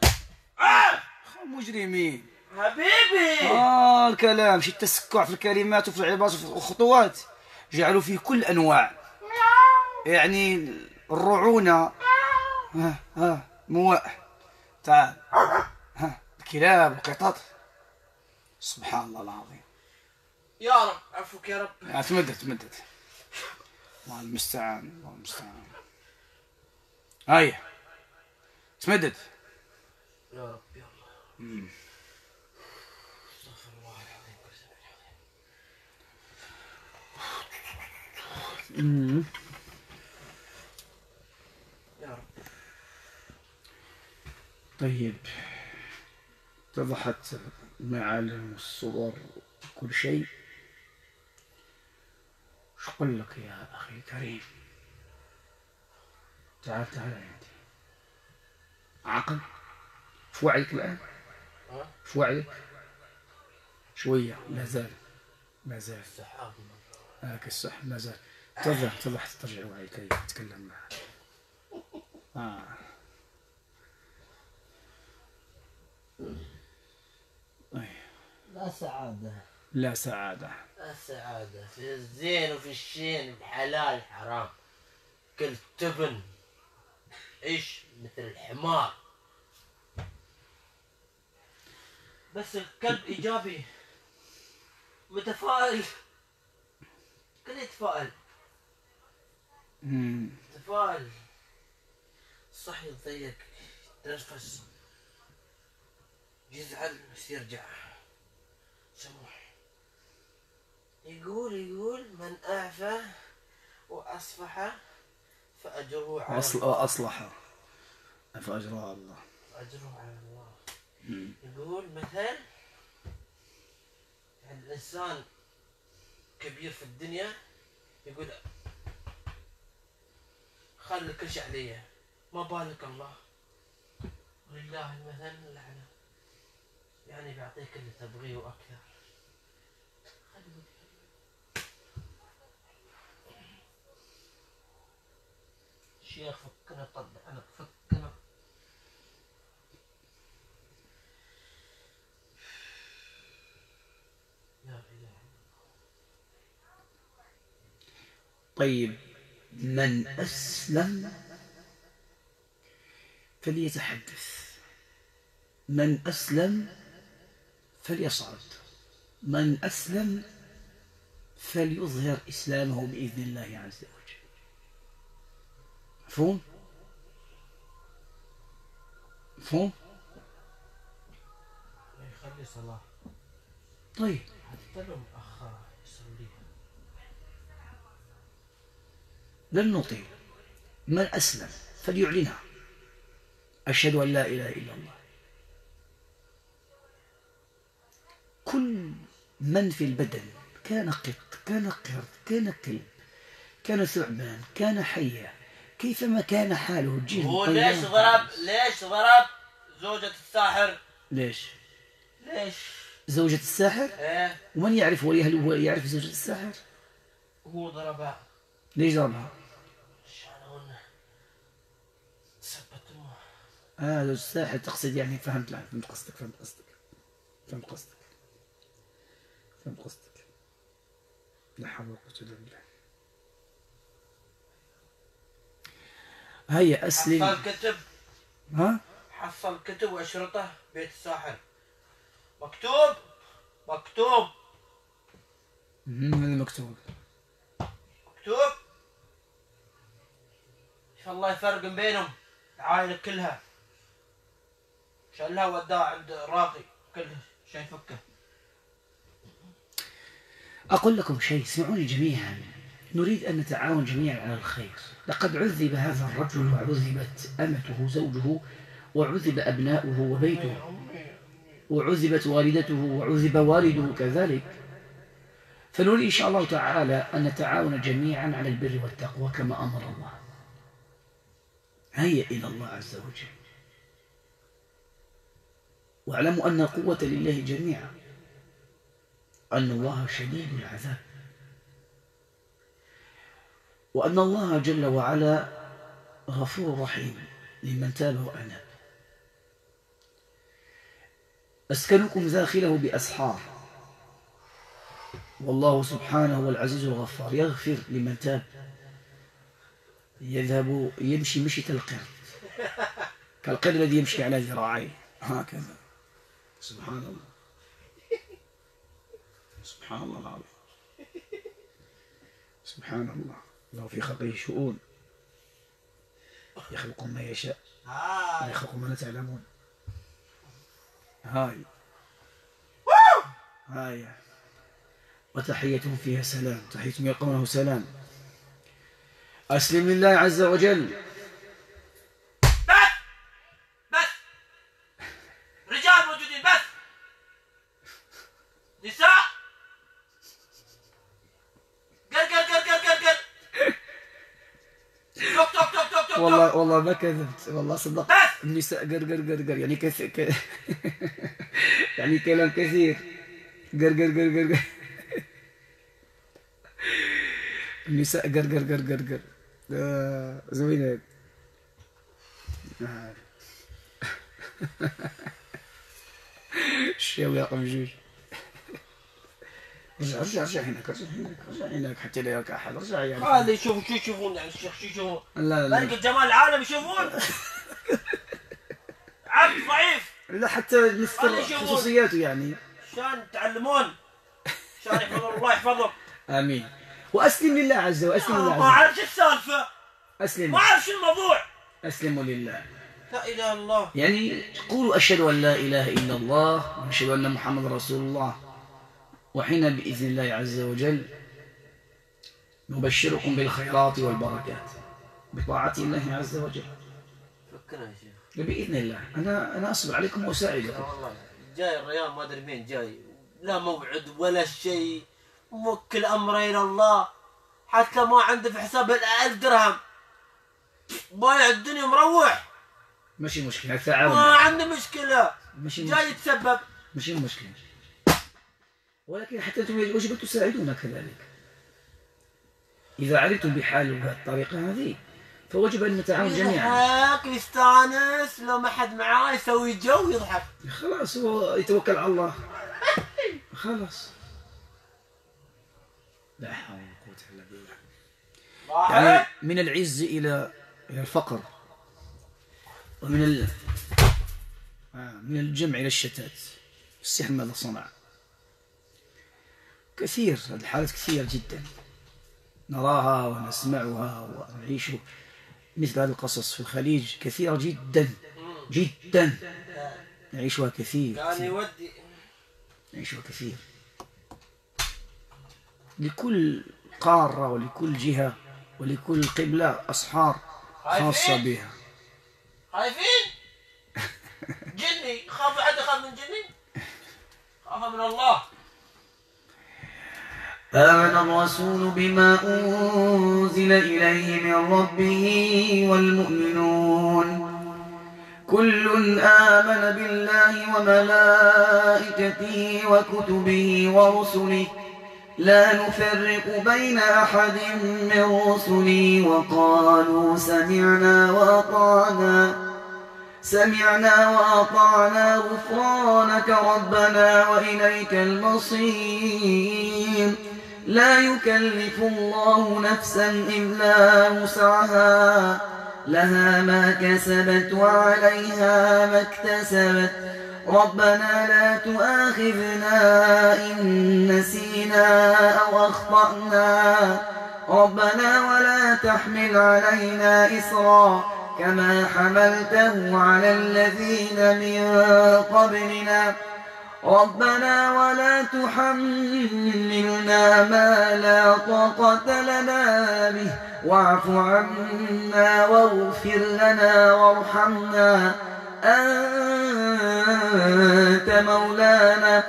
مجرمين حبيبي. الكلام شي التسكع في الكلمات وفي العبارات وفي الخطوات، جعلوا فيه كل انواع، يعني الرعونة. مواء. تعال. الكلاب القطط. سبحان الله العظيم. يا رب عفوك يا رب. تمدد. الله المستعان. هيا تمدد. يا رب يلا. استغفر الله العظيم. يا رب. طيب اتضحت المعالم والصور وكل شيء. شو أقول لك يا أخي الكريم؟ تعال عندي. عقل في وعيك الآن؟ في وعيك؟ شوية. لا زال السحاب. هاك السحب ما زال. تفضل حتى ترجع وعيك. تتكلم معه. لا سعادة. السعادة في الزين وفي الشين، الحلال حرام. كل تبن عيش مثل الحمار. بس الكلب إيجابي متفائل. كل يتفائل. تفائل. صح يضيق يتنفس، يزعل بس يرجع سموح. يقول من أعفى وأصفح فأجره على الله. أصلح. فأجرها الله. أجره على الله. يقول مثل يعني الإنسان كبير في الدنيا يقول خلي كل شيء علي، ما بالك الله، ولله المثل الأعلى، يعني بيعطيك اللي تبغيه وأكثر. شيخ فكنا طبعا أنا فكنا. لا إله إلا الله. طيب، من أسلم فليتحدث، من أسلم فليصعد، من أسلم فليظهر إسلامه بإذن الله عز وجل. مفهوم؟ مفهوم؟ يخلي صلاة. طيب، حتى لو مأخرة يصليها. لن نطيل. من أسلم فليعلنها، أشهد أن لا إله إلا الله. كل من في البدن، كان قط، كان قرد، كان كلب، كان ثعبان، كان حية، كيفما كان حاله الجن. هو ليش ضرب زوجة الساحر؟ ليش زوجة الساحر؟ ايه، ومن يعرف هل هو يعرف زوجة الساحر؟ هو ضربها. ليش ضربها؟ عشان سبت امه. زوجة الساحر تقصد يعني. فهمت قصدك. لا حول ولا قوة إلا بالله. هيا أسلم. حصل كتب. ها؟ حصل كتب وأشرطة بيت الساحر، مكتوب. هذا مكتوب. الله يفرق بينهم، العائلة كلها شالها وداها عند راقي، كله شيء فكه. أقول لكم شيء، اسمعوني جميعا، نريد أن نتعاون جميعا على الخير. لقد عذب هذا الرجل، وعذبت أمته زوجه، وعذب أبناؤه وبيته، وعذبت والدته، وعذب والده كذلك. فنريد إن شاء الله تعالى أن نتعاون جميعا على البر والتقوى كما أمر الله. هيا إلى الله عز وجل، واعلموا أن القوة لله جميعا، أن الله شديد العذاب، وأن الله جل وعلا غفور رحيم لمن تاب وأناب. أسكنكم داخله بأسحار، والله سبحانه هو العزيز الغفار، يغفر لمن تاب. يذهب يمشي مشية القرد، كالقرد الذي يمشي على ذراعيه هكذا. سبحان الله، سبحان الله العظيم، سبحان الله. الله في خلقه شؤون، يخلق ما يشاء ويخلق ما لا تعلمون. هاي وتحيتهم فيها سلام، تحيتهم يلقونه سلام. أسلم لله عز وجل. بس رجال موجودين، بس نساء قر توك والله ما كذبت، والله صدقت. بس النساء قر يعني يعني كلام كثير. قر النساء قر زوينة. الشاوي رقم 2. رجع هناك حتى لا يركع أحد. رجع يعني. هذا شو يشوفون يعني الشيخ، شو يشوفون؟ لا جمال العالم يشوفون. عبد ضعيف. لا حتى مثل خصوصياته يعني. شان تعلمون، شان يحفظون، الله يحفظهم. آمين. وأسلم لله عز وجل. ما أعرف شو السالفة، أسلم. ما أعرف شو الموضوع. أسلموا لله، لا إله إلا الله. يعني قولوا أشهد أن لا إله إلا الله وأشهد أن محمد رسول الله، وحين بإذن الله عز وجل نبشركم بالخيرات والبركات بطاعة الله عز وجل. فكنا يا شيخ. بإذن الله أنا أصبر عليكم وأساعدكم. والله جاي الريال ما ادري مين جاي، لا موعد ولا شيء، موكل امره الى الله، حتى ما عنده في حساب 1000 درهم، بايع الدنيا مروح. ماشي مشكلة، التعاون ما عنده مشكلة، ماشي جاي يتسبب. ماشي مشكلة، ولكن حتى أنتم يجب أن تساعدونا كذلك. إذا علمتم بحال بهالطريقة هذه فوجب أن نتعاون جميعا. يضحك يستانس، لو ما حد معاه يسوي جو يضحك. خلاص هو يتوكل على الله. خلاص. لا حول ولا قوة إلا بالله. يعني من العز إلى الفقر، ومن من الجمع إلى الشتات. السحر ماذا صنع؟ كثير، الحالات كثير جدا نراها ونسمعها ونعيش مثل هذه القصص في الخليج، كثيرة جدا جدا نعيشها كثير. كان يودي نعيشها كثير. لكل قارة ولكل جهة ولكل قبلة أسحار خاصة بها. خايفين؟ جني، خاف حد يخاف من جني؟ خاف من الله. آمن الرسول بما أنزل إليه من ربه والمؤمنون كل آمن بالله وملائكته وكتبه ورسله لا نفرق بين أحد من رسله وقالوا سمعنا وأطعنا غفرانك ربنا وإليك المصير. لا يكلف الله نفسا إلا وسعها، لها ما كسبت وعليها ما اكتسبت. ربنا لا تؤاخذنا إن نسينا أو أخطأنا، ربنا ولا تحمل علينا إصرا كما حملته على الذين من قبلنا، ربنا ولا تحملنا ما لا طاقة لنا به واعف عنا واغفر لنا وارحمنا أنت مولانا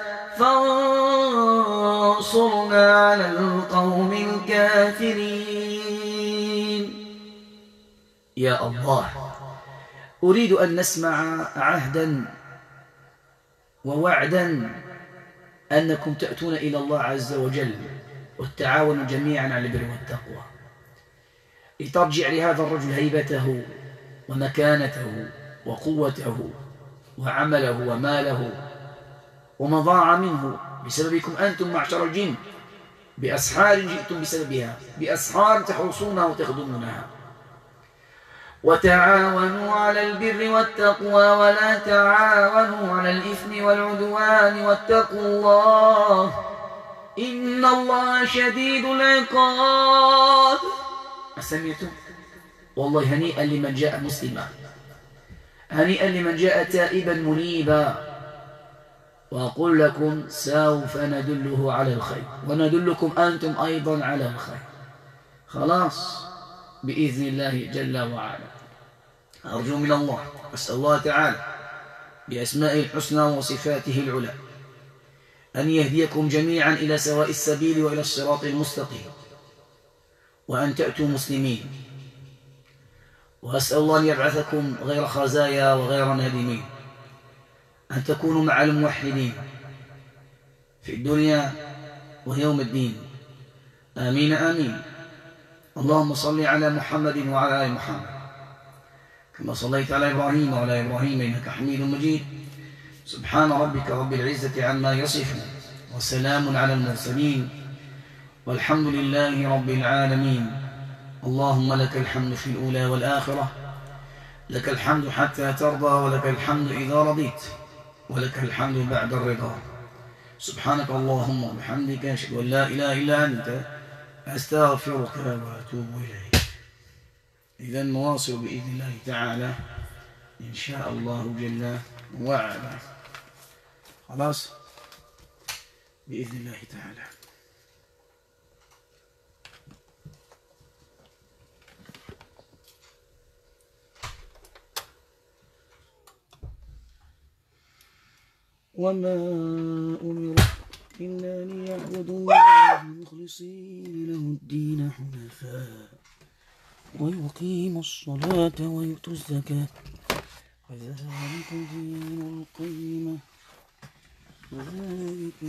فانصرنا على القوم الكافرين. يا الله، أريد أن نسمع عهدا ووعدا أنكم تأتون إلى الله عز وجل والتعاونوا جميعا على البر والتقوى، لترجع لهذا الرجل هيبته ومكانته وقوته وعمله وماله وما ضاع منه بسببكم أنتم معشر الجن، بأسحار جئتم بسببها، بأسحار تحرصونها وتخدمونها. وتعاونوا على البر والتقوى ولا تعاونوا على الإثم والعدوان واتقوا الله إن الله شديد العقاب. أسمعتم؟ والله هنيئا لمن جاء مسلما، هنيئا لمن جاء تائبا منيبا. وأقول لكم سوف ندله على الخير وندلكم أنتم أيضا على الخير. خلاص بإذن الله جل وعلا. أرجو من الله، أسأل الله تعالى بأسمائه الحسنى وصفاته العلى أن يهديكم جميعا إلى سواء السبيل وإلى الصراط المستقيم، وأن تأتوا مسلمين. وأسأل الله أن يبعثكم غير خزايا وغير نادمين، أن تكونوا مع الموحدين في الدنيا ويوم الدين. آمين آمين. اللهم صل على محمد وعلى آل محمد كما صليت على إبراهيم وعلى إبراهيم إنك حميد مجيد. سبحان ربك رب العزة عما يصفون وسلام على المرسلين والحمد لله رب العالمين. اللهم لك الحمد في الأولى والآخرة، لك الحمد حتى ترضى، ولك الحمد إذا رضيت، ولك الحمد بعد الرضا. سبحانك اللهم وبحمدك، أشهد أن لا إله إلا أنت، أستغفرك وأتوب إليك. إذا نواصل بإذن الله تعالى إن شاء الله جل وعلا. خلاص بإذن الله تعالى. وما أمروا إلا ليعبدوا الله مخلصين له الدين حنفاء ويقيموا الصلاة ويؤتوا الزكاة وذلك دين القيمة وذلك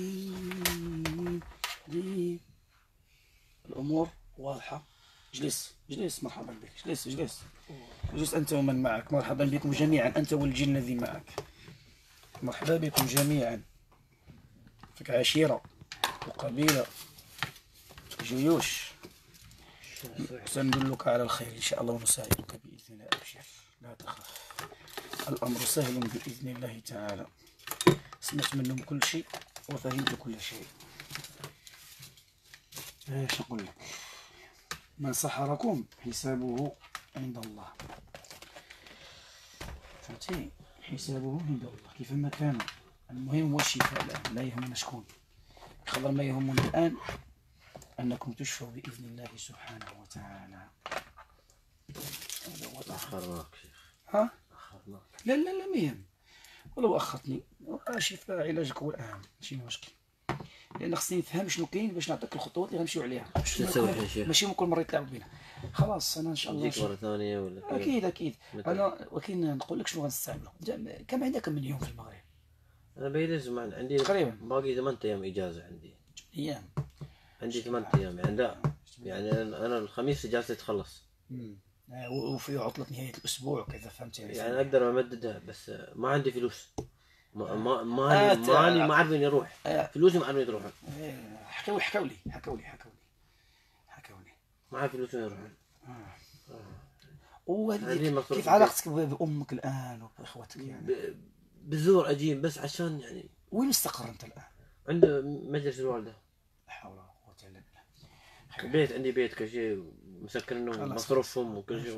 دين الأمور واضحة. اجلس مرحبا بك، اجلس أنت ومن معك. مرحبا بكم جميعا أنت والجن الذي معك. مرحبا بكم جميعا. فيك عشيرة وقبيلة جيوش. سندلك على الخير إن شاء الله ونساعدك بإذن الله. أبشر لا تخف، الأمر سهل بإذن الله تعالى. سمعت منهم كل شيء وفهمت كل شيء. ايش نقول لك؟ من سحركم حسابه عند الله. فهمتي؟ حسابه عند الله كيفما كان. المهم هو الشفاء الآن، لا يهمنا شكون. خبر ما يهمنا الآن أنكم تشفوا بإذن الله سبحانه وتعالى. أخرناك شيخ. ها؟ أخرناك. لا ما يهم. ولو أخرتني شفاء علاجك هو الأهم، ماشي مشكل. لأن خصني نفهم شنو كاين باش نعطيك الخطوات اللي غنمشيو عليها. شنو نسوي يا شيخ؟ ماشي كل مرة يتلعب بينا. خلاص أنا إن شاء الله. نجيك مرة ثانية ولا؟ أكيد. أنا ولكن نقول لك شنو غنستعملو. كم عندك من يوم في المغرب؟ أنا بيدز عندي تقريبا باقي 8 أيام إجازة عندي. أيام. عندي 8 أيام يعني لا يعني أنا الخميس إجازتي تخلص. وفي عطلة نهاية الأسبوع وكذا، فهمت يعني أقدر أمددها بس ما عندي فلوس. ما عارف وين يروح. فلوسي ما عارف وين تروح. حكوا لي ما عارف فلوسي وين يروح. وهذه كيف علاقتك بأمك الآن وبإخوتك يعني؟ بزور أجيب بس عشان يعني. وين مستقر أنت الآن؟ عند مجلس الوالدة. لا حول ولا قوة إلا بالله. عندي بيت كل شيء مسكنهم ومصروفهم وكل شيء.